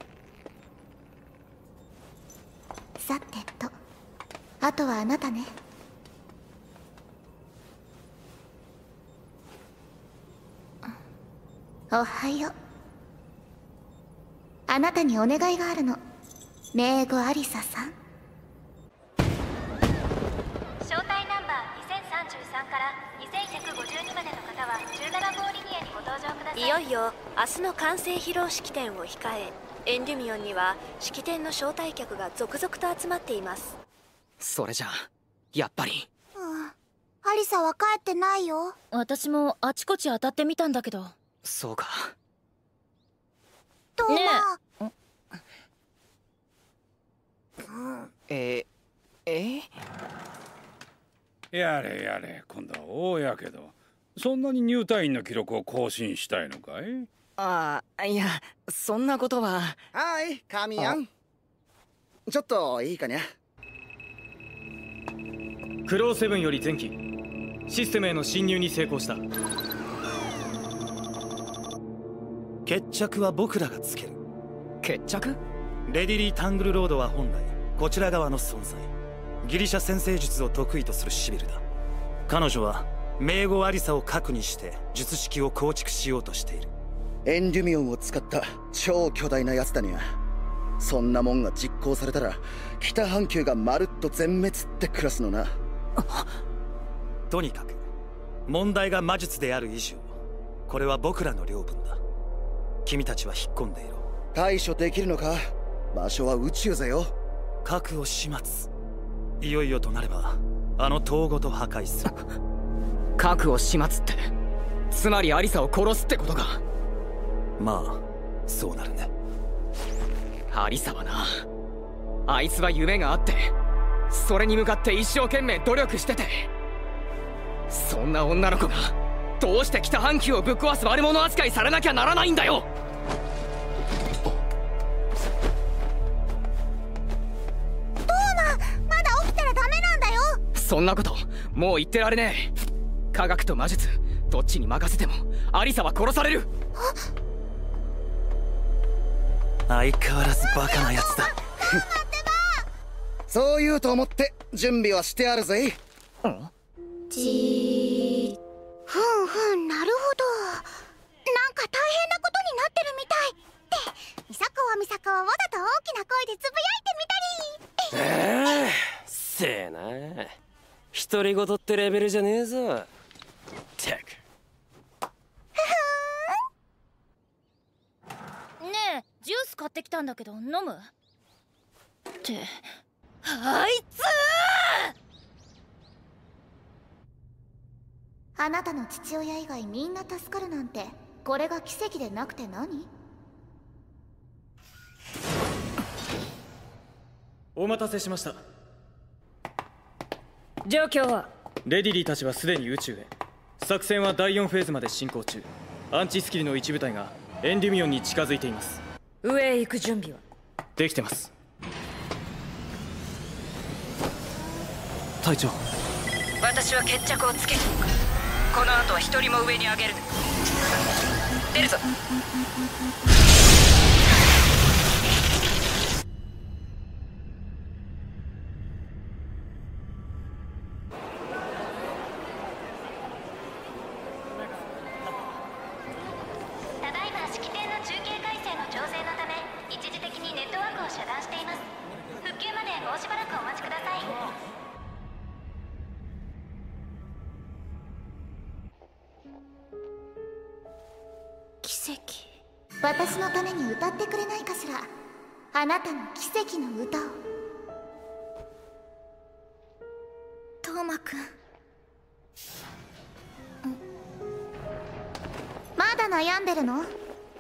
さてと、あとはあなたね。おはよう。あなたにお願いがあるの、名護アリサさん。 招待ナンバー2033から2152までの方は17号リニアにご搭乗ください。いよいよ明日の完成披露式典を控え、エンデュミオンには式典の招待客が続々と集まっています。 それじゃやっぱり。 アリサは帰ってないよ。 私もあちこち当たってみたんだけど。 そうか。 どうも、 やれやれ、今度は大やけど。そんなに入隊員の記録を更新したいのかい？ ああ、いやそんなことは。 はい、カミヤン。ちょっといいかにゃ。 クローセブンより前期システムへの侵入に成功した。 決着は僕らがつける。 決着？ レディリー・タングルロードは本来こちら側の存在。ギリシャ占星術を得意とするシビルだ。彼女は名護アリサを核にして術式を構築しようとしている。 エンデュミオンを使った超巨大なやつだにゃ。そんなもんが実行されたら北半球がまるっと全滅ってクラスのな。 とにかく問題が魔術である以上、これは僕らの領分だ。君たちは引っ込んでいろ。 対処できるのか？場所は宇宙ぜよ。 核を始末。いよいよとなればあの塔ごと破壊する。 核を始末ってつまりアリサを殺すってことか。 まあそうなるね。 アリサはな、あいつは夢があってそれに向かって一生懸命努力してて、そんな女の子がどうして北半球をぶっ壊す悪者扱いされなきゃならないんだよ。 まだ起きたらダメそんなこともう言ってられねえ。科学と魔術どっちに任せてもアリサは殺される。 相変わらずバカなやつだ。 そう言うと思って準備はしてあるぜ。 ふんふん、なるほど。なんか大変なことになってるみたいってミサカはわざと大きな声でつぶやいてみたり。 せえな、独り言ってレベルじゃねえぞ。ったく。 ねえ、ジュース買ってきたんだけど飲む？ってあいつあなたの父親以外みんな助かるなんて、これが奇跡でなくて何？ お待たせしました。 状況は？ レディリーたちはすでに宇宙へ。作戦は第4フェーズまで進行中。アンチスキルの一部隊がエンデュミオンに近づいています。 上へ行く準備はできてます。隊長、 私は決着をつけておく。この後は一人も上に上げるな。出るぞ。 ただいま式典の中継回線の調整のため一時的にネットワークを遮断しています。復旧までもうしばらくお待ちください。 奇跡。私のために歌ってくれないかしら。あなたの奇跡の歌を。トーマくん、まだ悩んでるの？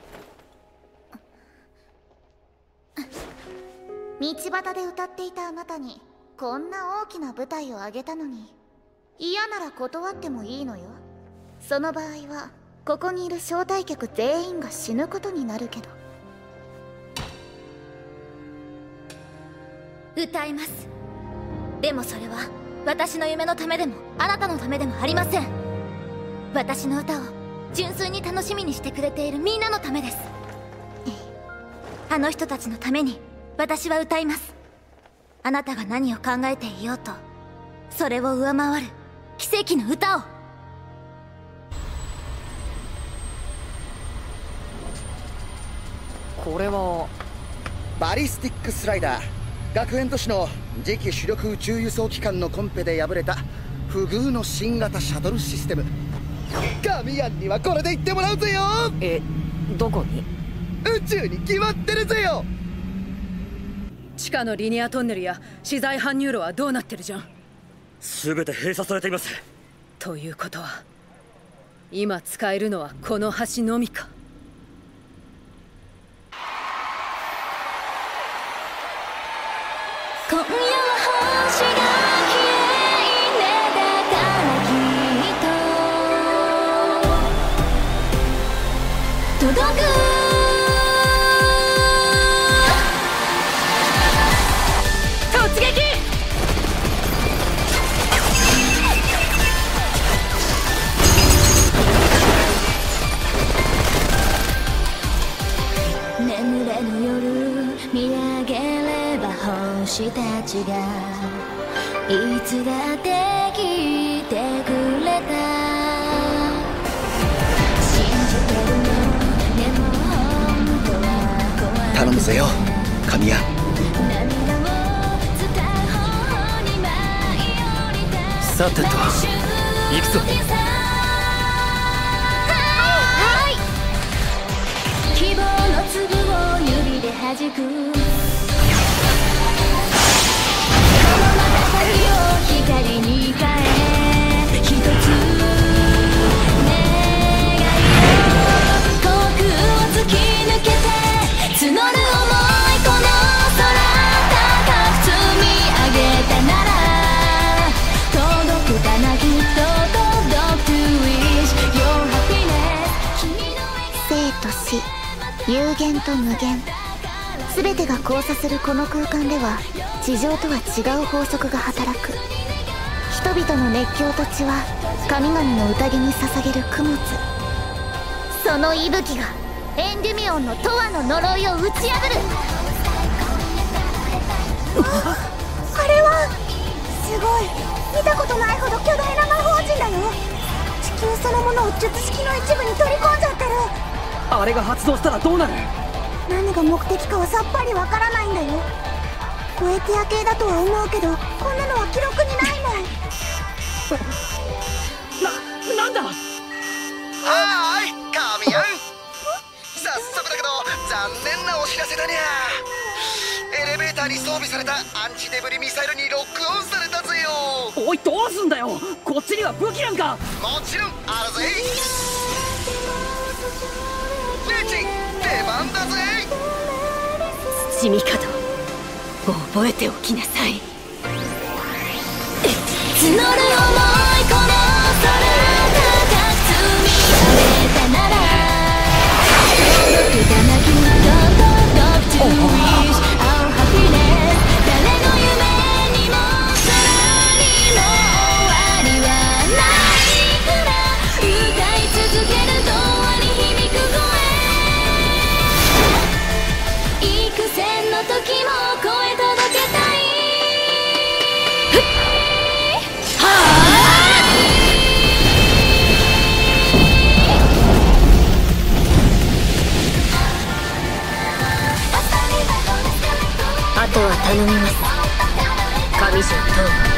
道端で歌っていたあなたにこんな大きな舞台をあげたのに、嫌なら断ってもいいのよ。その場合はここにいる招待客全員が死ぬことになるけど。 歌います。でもそれは私の夢のためでもあなたのためでもありません。私の歌を純粋に楽しみにしてくれているみんなのためです。あの人たちのために私は歌います。あなたが何を考えていようと、それを上回る奇跡の歌を。 これはバリスティックスライダー。学園都市の次期主力宇宙輸送機関のコンペで敗れた不遇の新型シャトルシステム。神谷にはこれで行ってもらうぜよ。 どこに？ 宇宙に決まってるぜよ。 地下のリニアトンネルや資材搬入路はどうなってるじゃん。 全て閉鎖されています。 ということは今使えるのはこの橋のみか。 今夜は星が綺麗ねだからきっと届く。突撃！眠れぬ夜見上げれば星たちがいつだって聞いてくれた。信じてるのでも本当は怖い。 頼むぜよ神谷。 さてと行くぞ。 はい、希望の粒を指で弾く。このまた先を光に変え、一つ願いを航空を突き抜けて募る想い、この空高く積み上げたなら届くかな、きっと届く Wish Your Happiness。 生と死、有限と無限、全てが交差するこの空間では地上とは違う法則が働く。 人々の熱狂と血は神々の宴に捧げる供物。その息吹がエンデュミオンの永遠の呪いを打ち破る。 あれはすごい、見たことないほど巨大な魔法陣だよ。地球そのものを術式の一部に取り込んじゃってる。 あれが発動したらどうなる？ 何が目的かはさっぱりわからないんだよ。ゴエティア系だとは思うけど、こんなのは記録にないもん。 なんだ？ はーい、神やん。早速だけど残念なお知らせだにゃ。エレベーターに装備されたアンチデブリミサイルにロックオンされたぜよ。 おい、どうすんだよ。こっちには武器なんか。 もちろんあるぜ。レチン、出番だぜ。 土見方覚えておきなさい。 募る想い、この空高く積み上げたなら届くかな、きっと届く to wish our happiness。 誰の夢にも空にも終わりはないから歌い続ける永遠に響く声。幾千の時も声届けたい。 あとは頼みます、神城と。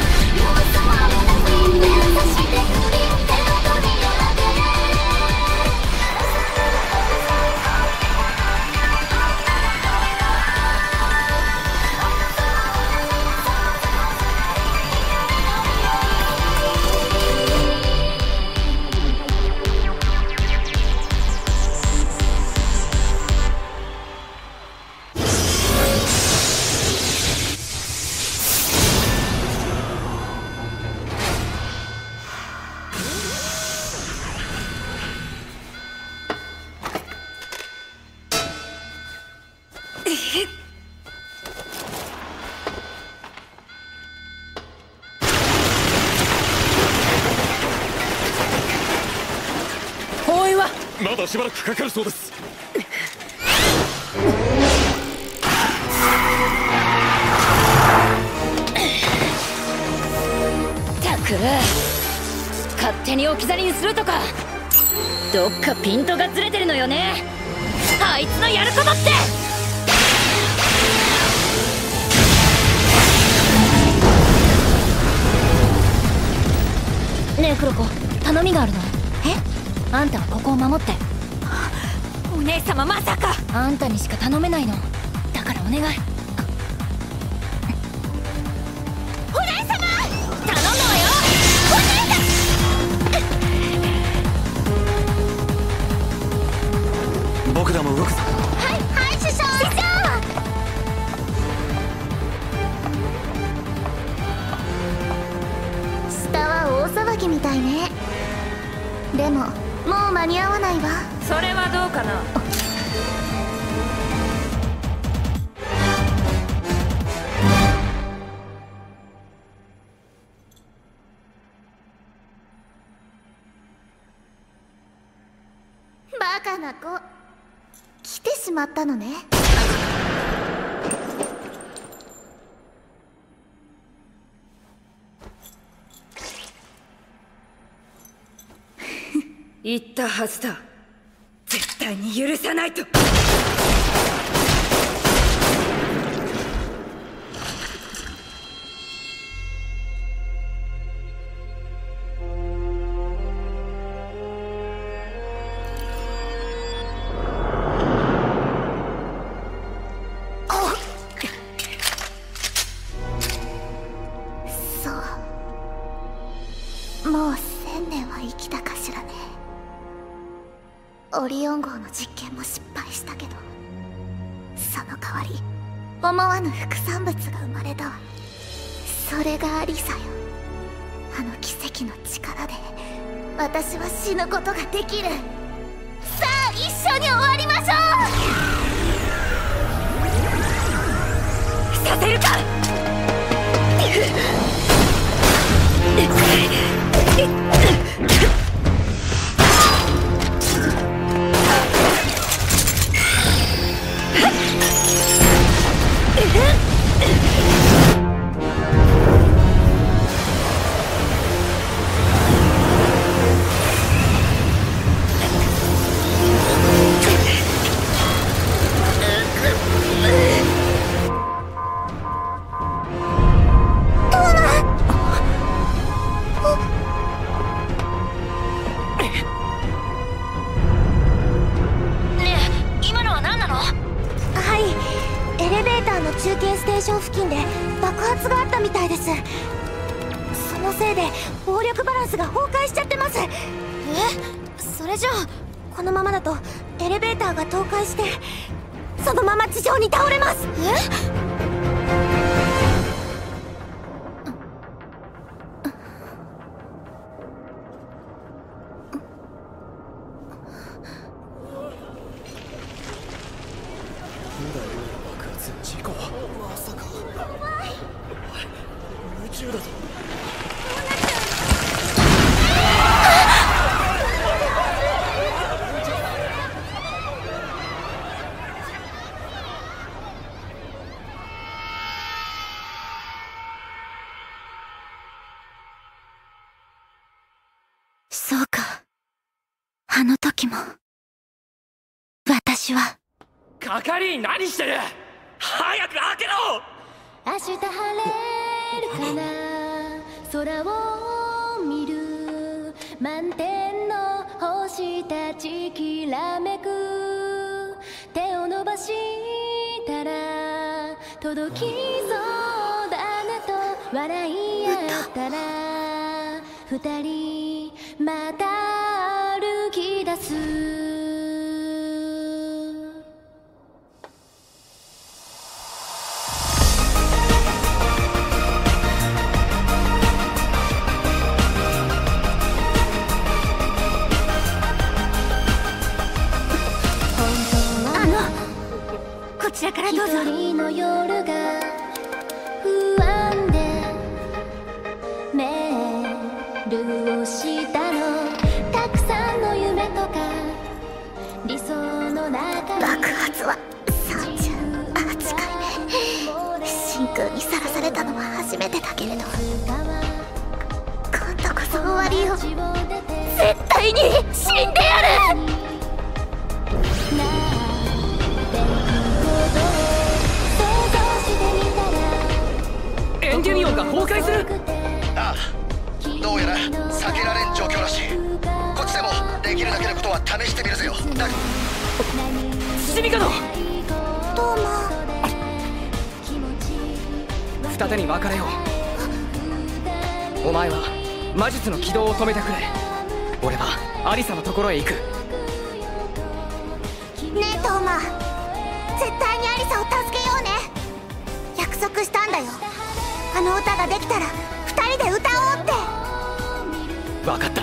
まだしばらくかかるそうです。 たく勝手に置き去りにするとか、どっかピントがずれてるのよね、あいつのやることって。ねえクロコ、頼みがあるの。あんたはここを守って。 お姉様、まさか。 あんたにしか頼めないのだからお願い。 お姉様頼むわよ。 僕らも動くぞ。 はい師匠。下は大騒ぎみたいね。でももう間に合わないわ。 それはどうかな。 バカな子、来てしまったのね。 言ったはずだ。絶対に許さないと。 そう、もう1000年は生きたかしらね。オリオン号の実験も失敗したけど、その代わり思わぬ副産物が生まれたわ。それがアリサよ。あの奇跡の力で私は死ぬことができる。さあ一緒に終わりましょう。 させるか。 中継ステーション付近で爆発があったみたいです。そのせいで暴力バランスが崩壊しちゃってます。それじゃあこのままだとエレベーターが倒壊してそのまま地上に倒れます。そうか、あの時も私は。 係員何してる。早く開けろ。 明日晴れるかな、空を見る満天の星たちきらめく、手を伸ばしたら届きそうだねと笑い合ったら二人また歩き出す。 こちらからどうぞ。 一人の夜が不安でメールをしたの、たくさんの夢とか理想の中に。 爆発は38回目。真空にさらされたのは初めてだけれど、今度こそ終わりよ。絶対に死んでやる。 エンデュミオンが崩壊する。 ああ、どうやら避けられん状況らしい。こっちでもできるだけのことは試してみるぜよ。だシミカド、 どうも。 二手に分かれよう。お前は魔術の起動を止めてくれ。俺はアリサのところへ行く。 ねえトーマ、絶対にアリサを助けようね。約束したんだよ。あの歌ができたら2人で歌おうって。 分かった。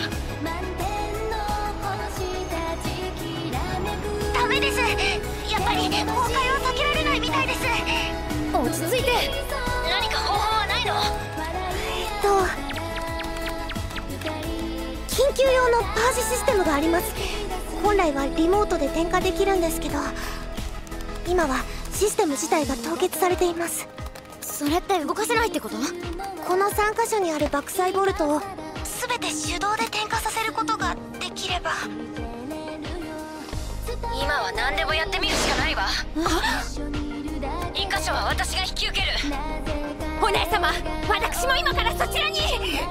ダメです。やっぱり崩壊は避けられないみたいです。 落ち着いて。 何か方法はないの？ 緊急用のパージシステムがあります。本来はリモートで点火できるんですけど、今はシステム自体が凍結されています。 それって動かせないってこと？ この3カ所にある爆砕ボルトを全て手動で点火させることができれば。 今は何でもやってみるしかないわ。一箇所は私が引き受ける。 お姉様、私も今からそちらに。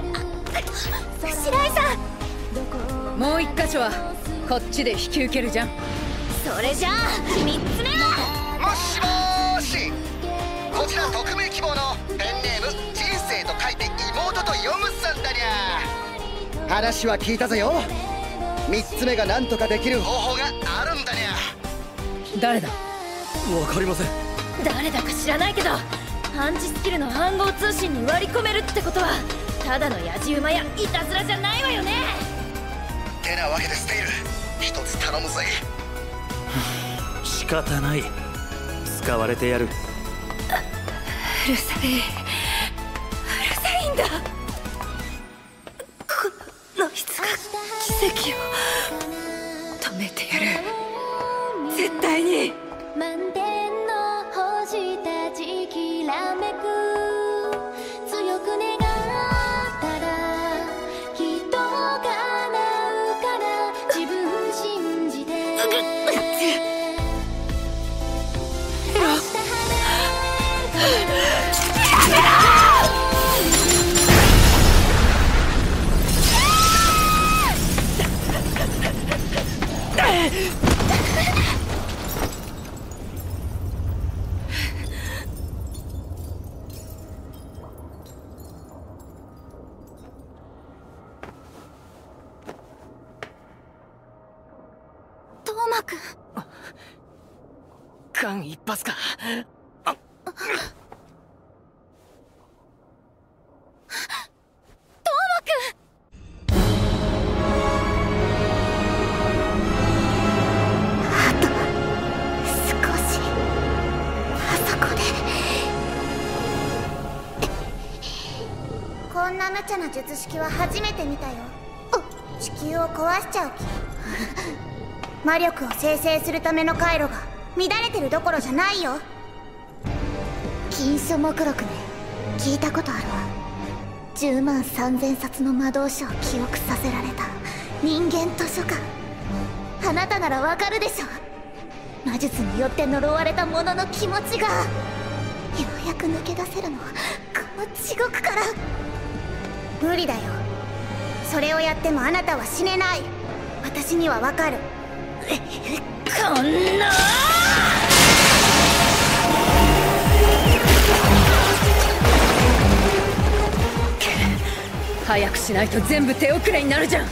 白井さん、もう一箇所はこっちで引き受けるじゃん。 それじゃあ3つ目は。 もしもーし、こちら匿名希望のペンネーム人生と書いて妹と読むさんだにゃ。話は聞いたぜよ。3つ目が何とかできる方法があるんだにゃ。 誰だ？ わかりません。 誰だか知らないけど、暗示スキルの暗号通信に割り込めるってことはただのやじ馬やいたずらじゃないわよね。 てなわけでステイル、一つ頼むぜ。 仕方ない、使われてやる。 うるさいんだ。 つか奇跡を止めてやる。絶対に。 満天の星たちきらめく、強く願ったらきっと叶うから自分信じて。 間一髪か。 こんな無茶な術式は初めて見たよ。地球を壊しちゃう気。魔力を生成するための回路が乱れてるどころじゃないよ。 禁書目録ね、聞いたことあるわ。10万3000冊の魔導書を記憶させられた人間図書館。あなたならわかるでしょ。魔術によって呪われた者の気持ちが。ようやく抜け出せるの、この地獄から。 無理だよ。それをやってもあなたは死ねない。私にはわかる。 こんな早くしないと全部手遅れになるじゃん。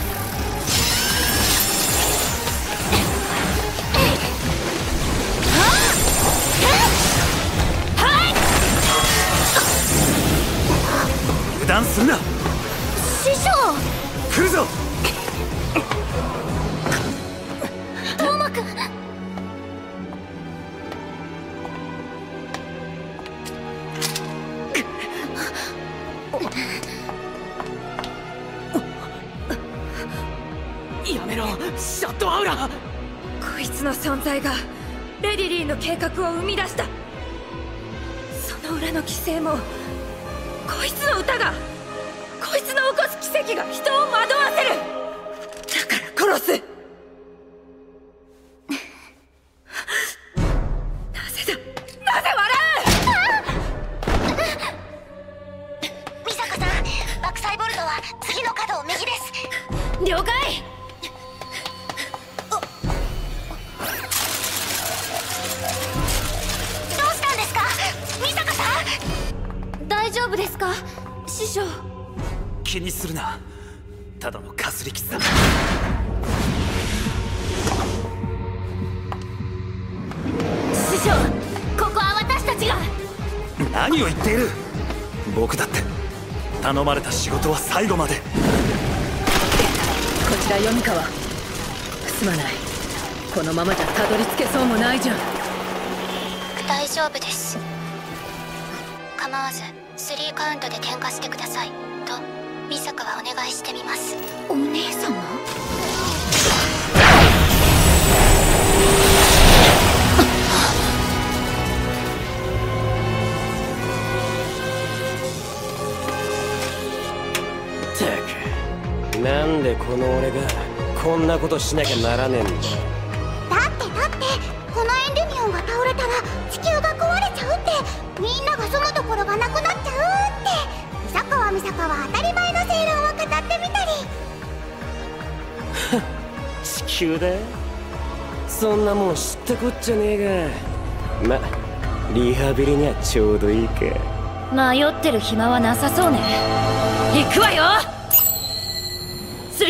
油断するな。 師匠、 来るぞ。 トーマくん。 やめろ、シャットアウラ。 こいつの存在がレディリーの計画を生み出した。その裏の規制もこいつの歌が、こいつの起こす奇跡が人を惑わせる。だから殺す。なぜだ、なぜ笑ミサカさん、爆細ボルトは次の角を右です。 了解。 どうしたんですか、ミサカさん。 大丈夫ですか師匠。 気にするな、ただのかすり傷だ。 師匠、ここは私たちが。 何を言っている。僕だって頼まれた仕事は最後まで。 こちら読川、すまない。このままじゃたどり着けそうもないじゃん。 大丈夫です。構わず3カウントで点火してくださいとミサカはお願いしてみます。 お姉様。 ったく、なんでこの俺がこんなことしなきゃならねえんだ。 だってこのエンデミオンが倒れたら地球が壊れちゃうって、みんなが住むところがなくなっちゃうって。ミサカは当たり前の正論を語ってみたり。 地球だ、そんなもん知ったこっちゃねえが、ま、リハビリにはちょうどいいか。 迷ってる暇はなさそうね。行くわよ。3。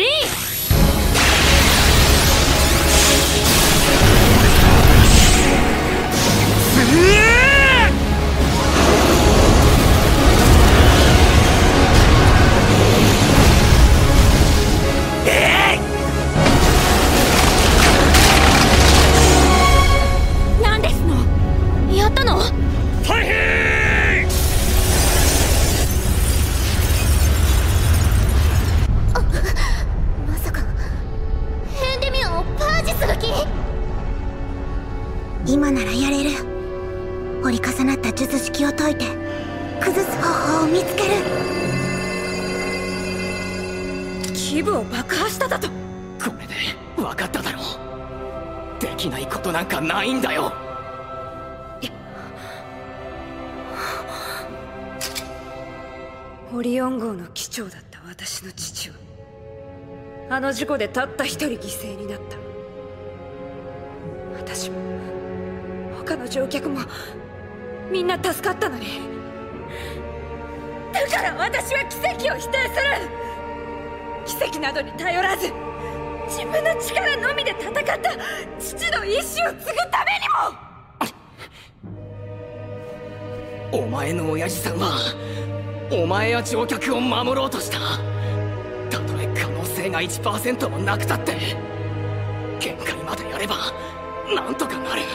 なんですの？やったの？ 退避！ 解いて崩す方法を見つける。 基部を爆破しただと。これで分かっただろう。できないことなんかないんだよ。 オリオン号の機長だった私の父はあの事故でたった一人犠牲になった。私も他の乗客もみんな助かったのに、だから私は奇跡を否定する。奇跡などに頼らず自分の力のみで戦った父の意志を継ぐためにも。 お前の親父さんはお前や乗客を守ろうとした。たとえ可能性が 1% もなくたって限界までやればなんとかなる。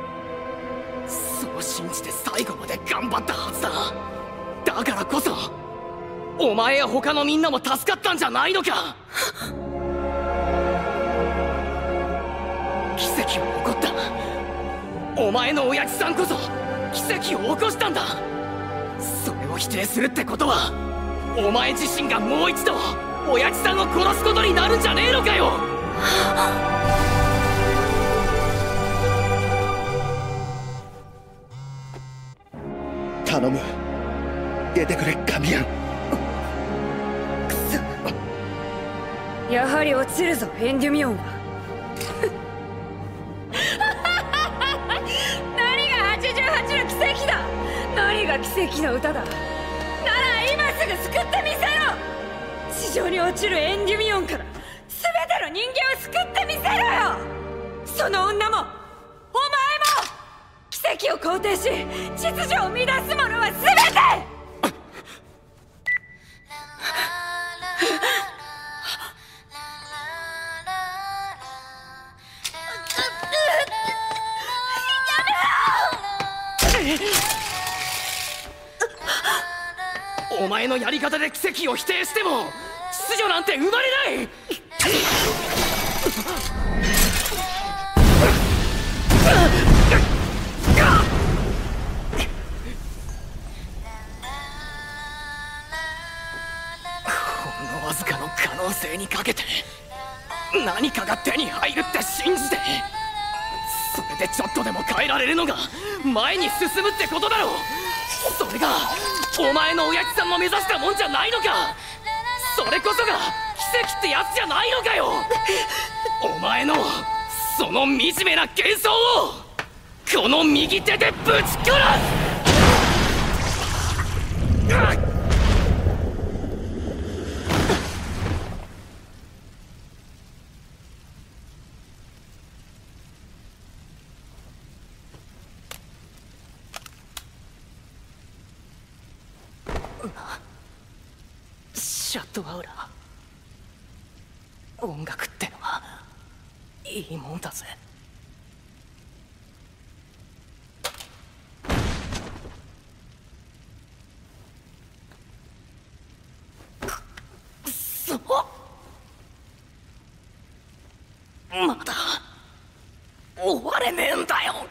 そう信じて最後まで頑張ったはずだ。だからこそお前や他のみんなも助かったんじゃないのか。奇跡は起こった。お前の親父さんこそ奇跡を起こしたんだ。それを否定するってことはお前自身がもう一度親父さんを殺すことになるんじゃねえのかよ。 頼む、出てくれカミヤン。 くそ、やはり落ちるぞエンデュミオンは。何が88の奇跡だ。何が奇跡の歌だ。なら今すぐ救ってみせろ。地上に落ちるエンデュミオンから全ての人間を救ってみせろよ。その女もお前も奇跡を肯定し秩序を乱す者は全て。 お前のやり方で奇跡を否定しても秩序なんて生まれない。ほんのわずかの可能性にかけて何かが手に入るって信じて、それでちょっとでも変えられるのが前に進むってことだろう。それがお前の親父さんの目指したもんじゃないのか。それこそが奇跡ってやつじゃないのかよ。お前のその惨めな幻想をこの右手でぶち殺す。シャットアウラ、音楽ってのはいいもんだぜ。くそ、まだ終われねえんだよ。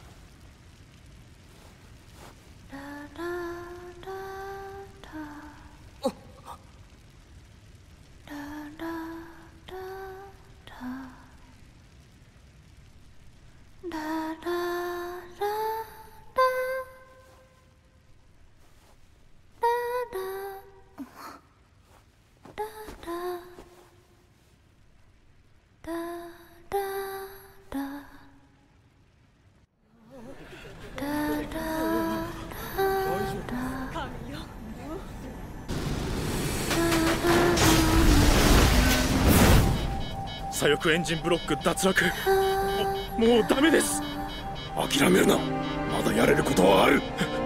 左翼エンジンブロック脱落。もうダメです。諦めるな、まだやれることはある。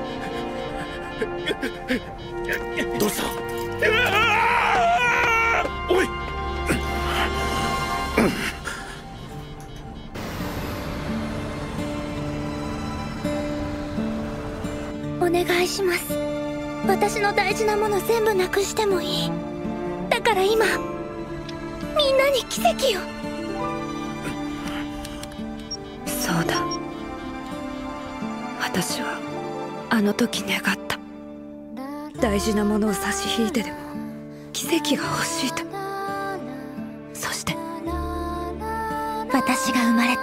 どうした。おい、 お願いします。私の大事なもの全部なくしてもいい。だから今みんなに奇跡を。 そうだ、私はあの時願った。大事なものを差し引いてでも奇跡が欲しいと。そして私が生まれた。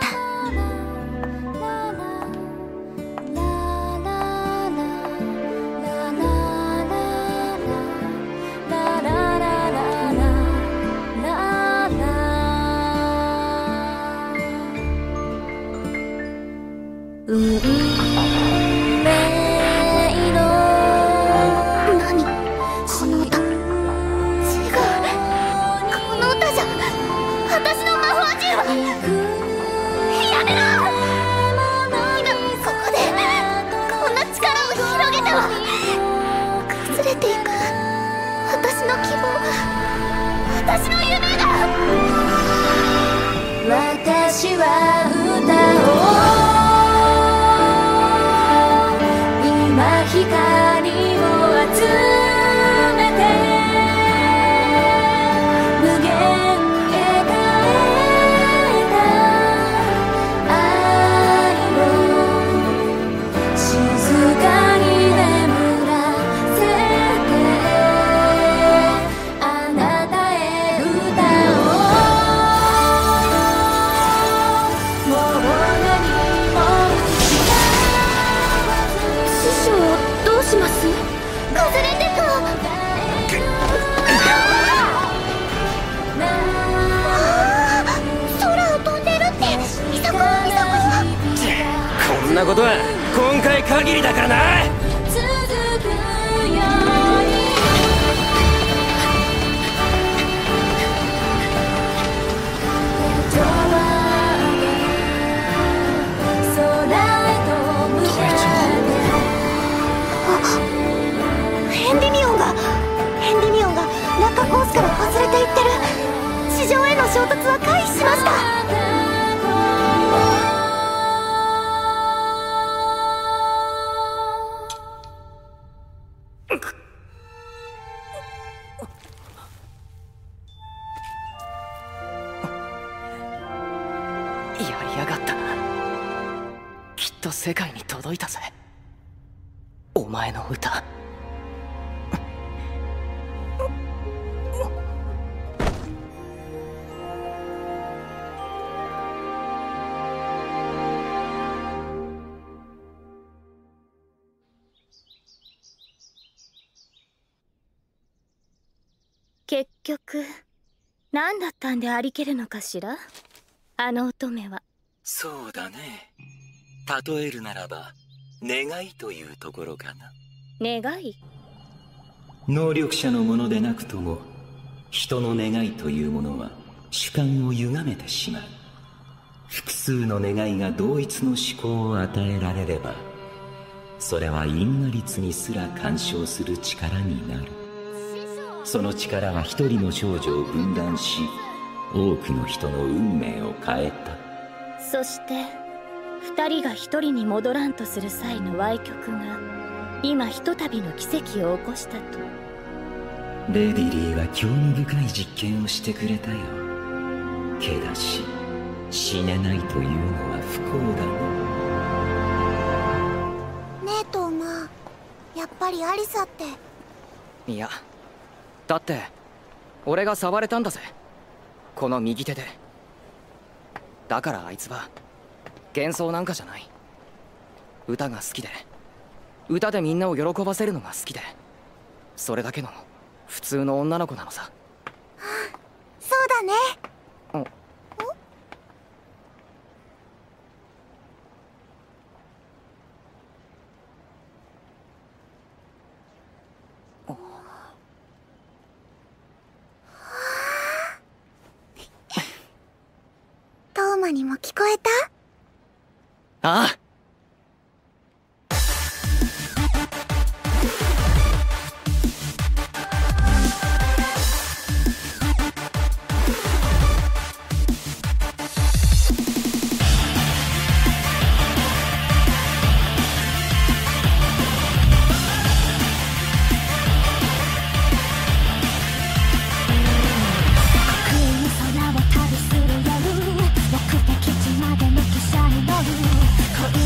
私は歌おう、今光を集めて無限へ変えた愛を静かに眠らせてあなたへ歌おう。 します？崩れてた。空を飛んでるって。イサコこんなことは今回限りだからな。 ヘンディミオンが落下コースから外れていってる。地上への衝突は回避しました。 やりやがったな。きっと世界に届いたぜ、お前の歌。 結局何だったんでありけるのかしら、あの乙女は。 そうだね。例えるならば願いというところかな。 願い？ 能力者のものでなくとも人の願いというものは主観を歪めてしまう。複数の願いが同一の思考を与えられれば、それは因果律にすら干渉する力になる。その力は一人の少女を分断し、多くの人の運命を変えた。 そして二人が一人に戻らんとする際の歪曲が今ひとたびの奇跡を起こしたと。 レディリーは興味深い実験をしてくれたよ。けだし死ねないというのは不幸だね。 ねえトーマ、やっぱりアリサって。 いや、だって俺が触れたんだぜ、この右手で。だからあいつは幻想なんかじゃない。歌が好きで、歌でみんなを喜ばせるのが好きで、それだけの普通の女の子なのさ。 そうだね。トーマにも聞こえた？ ああ。 恋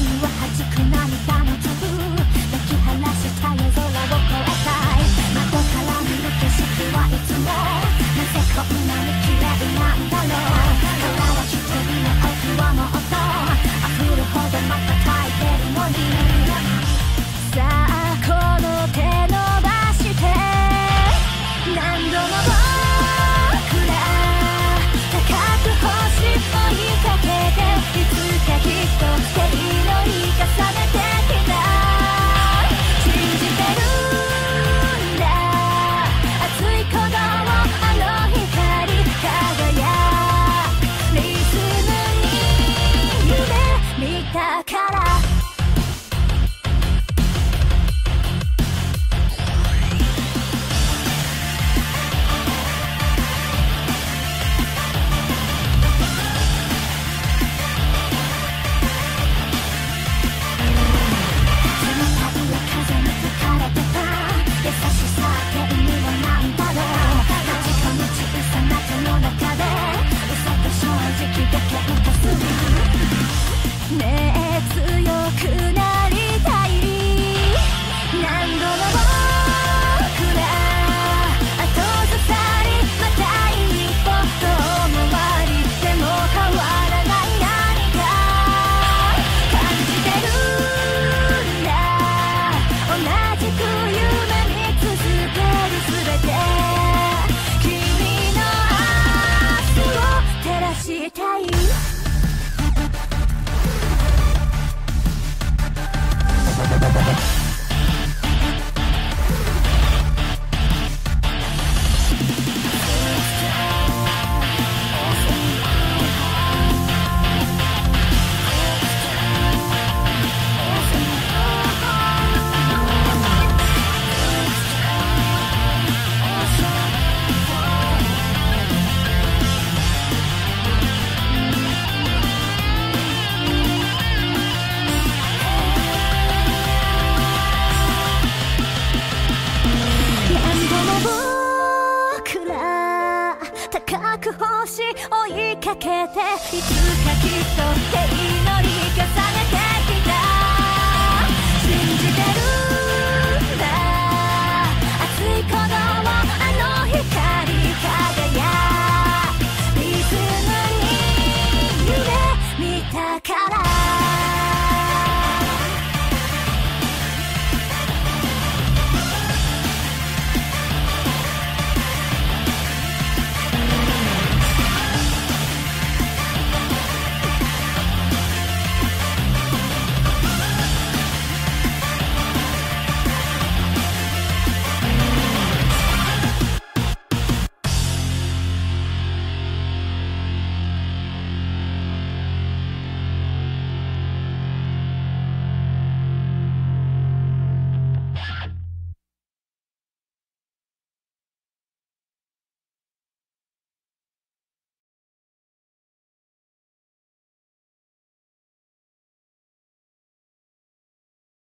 追いかけていつかきっと平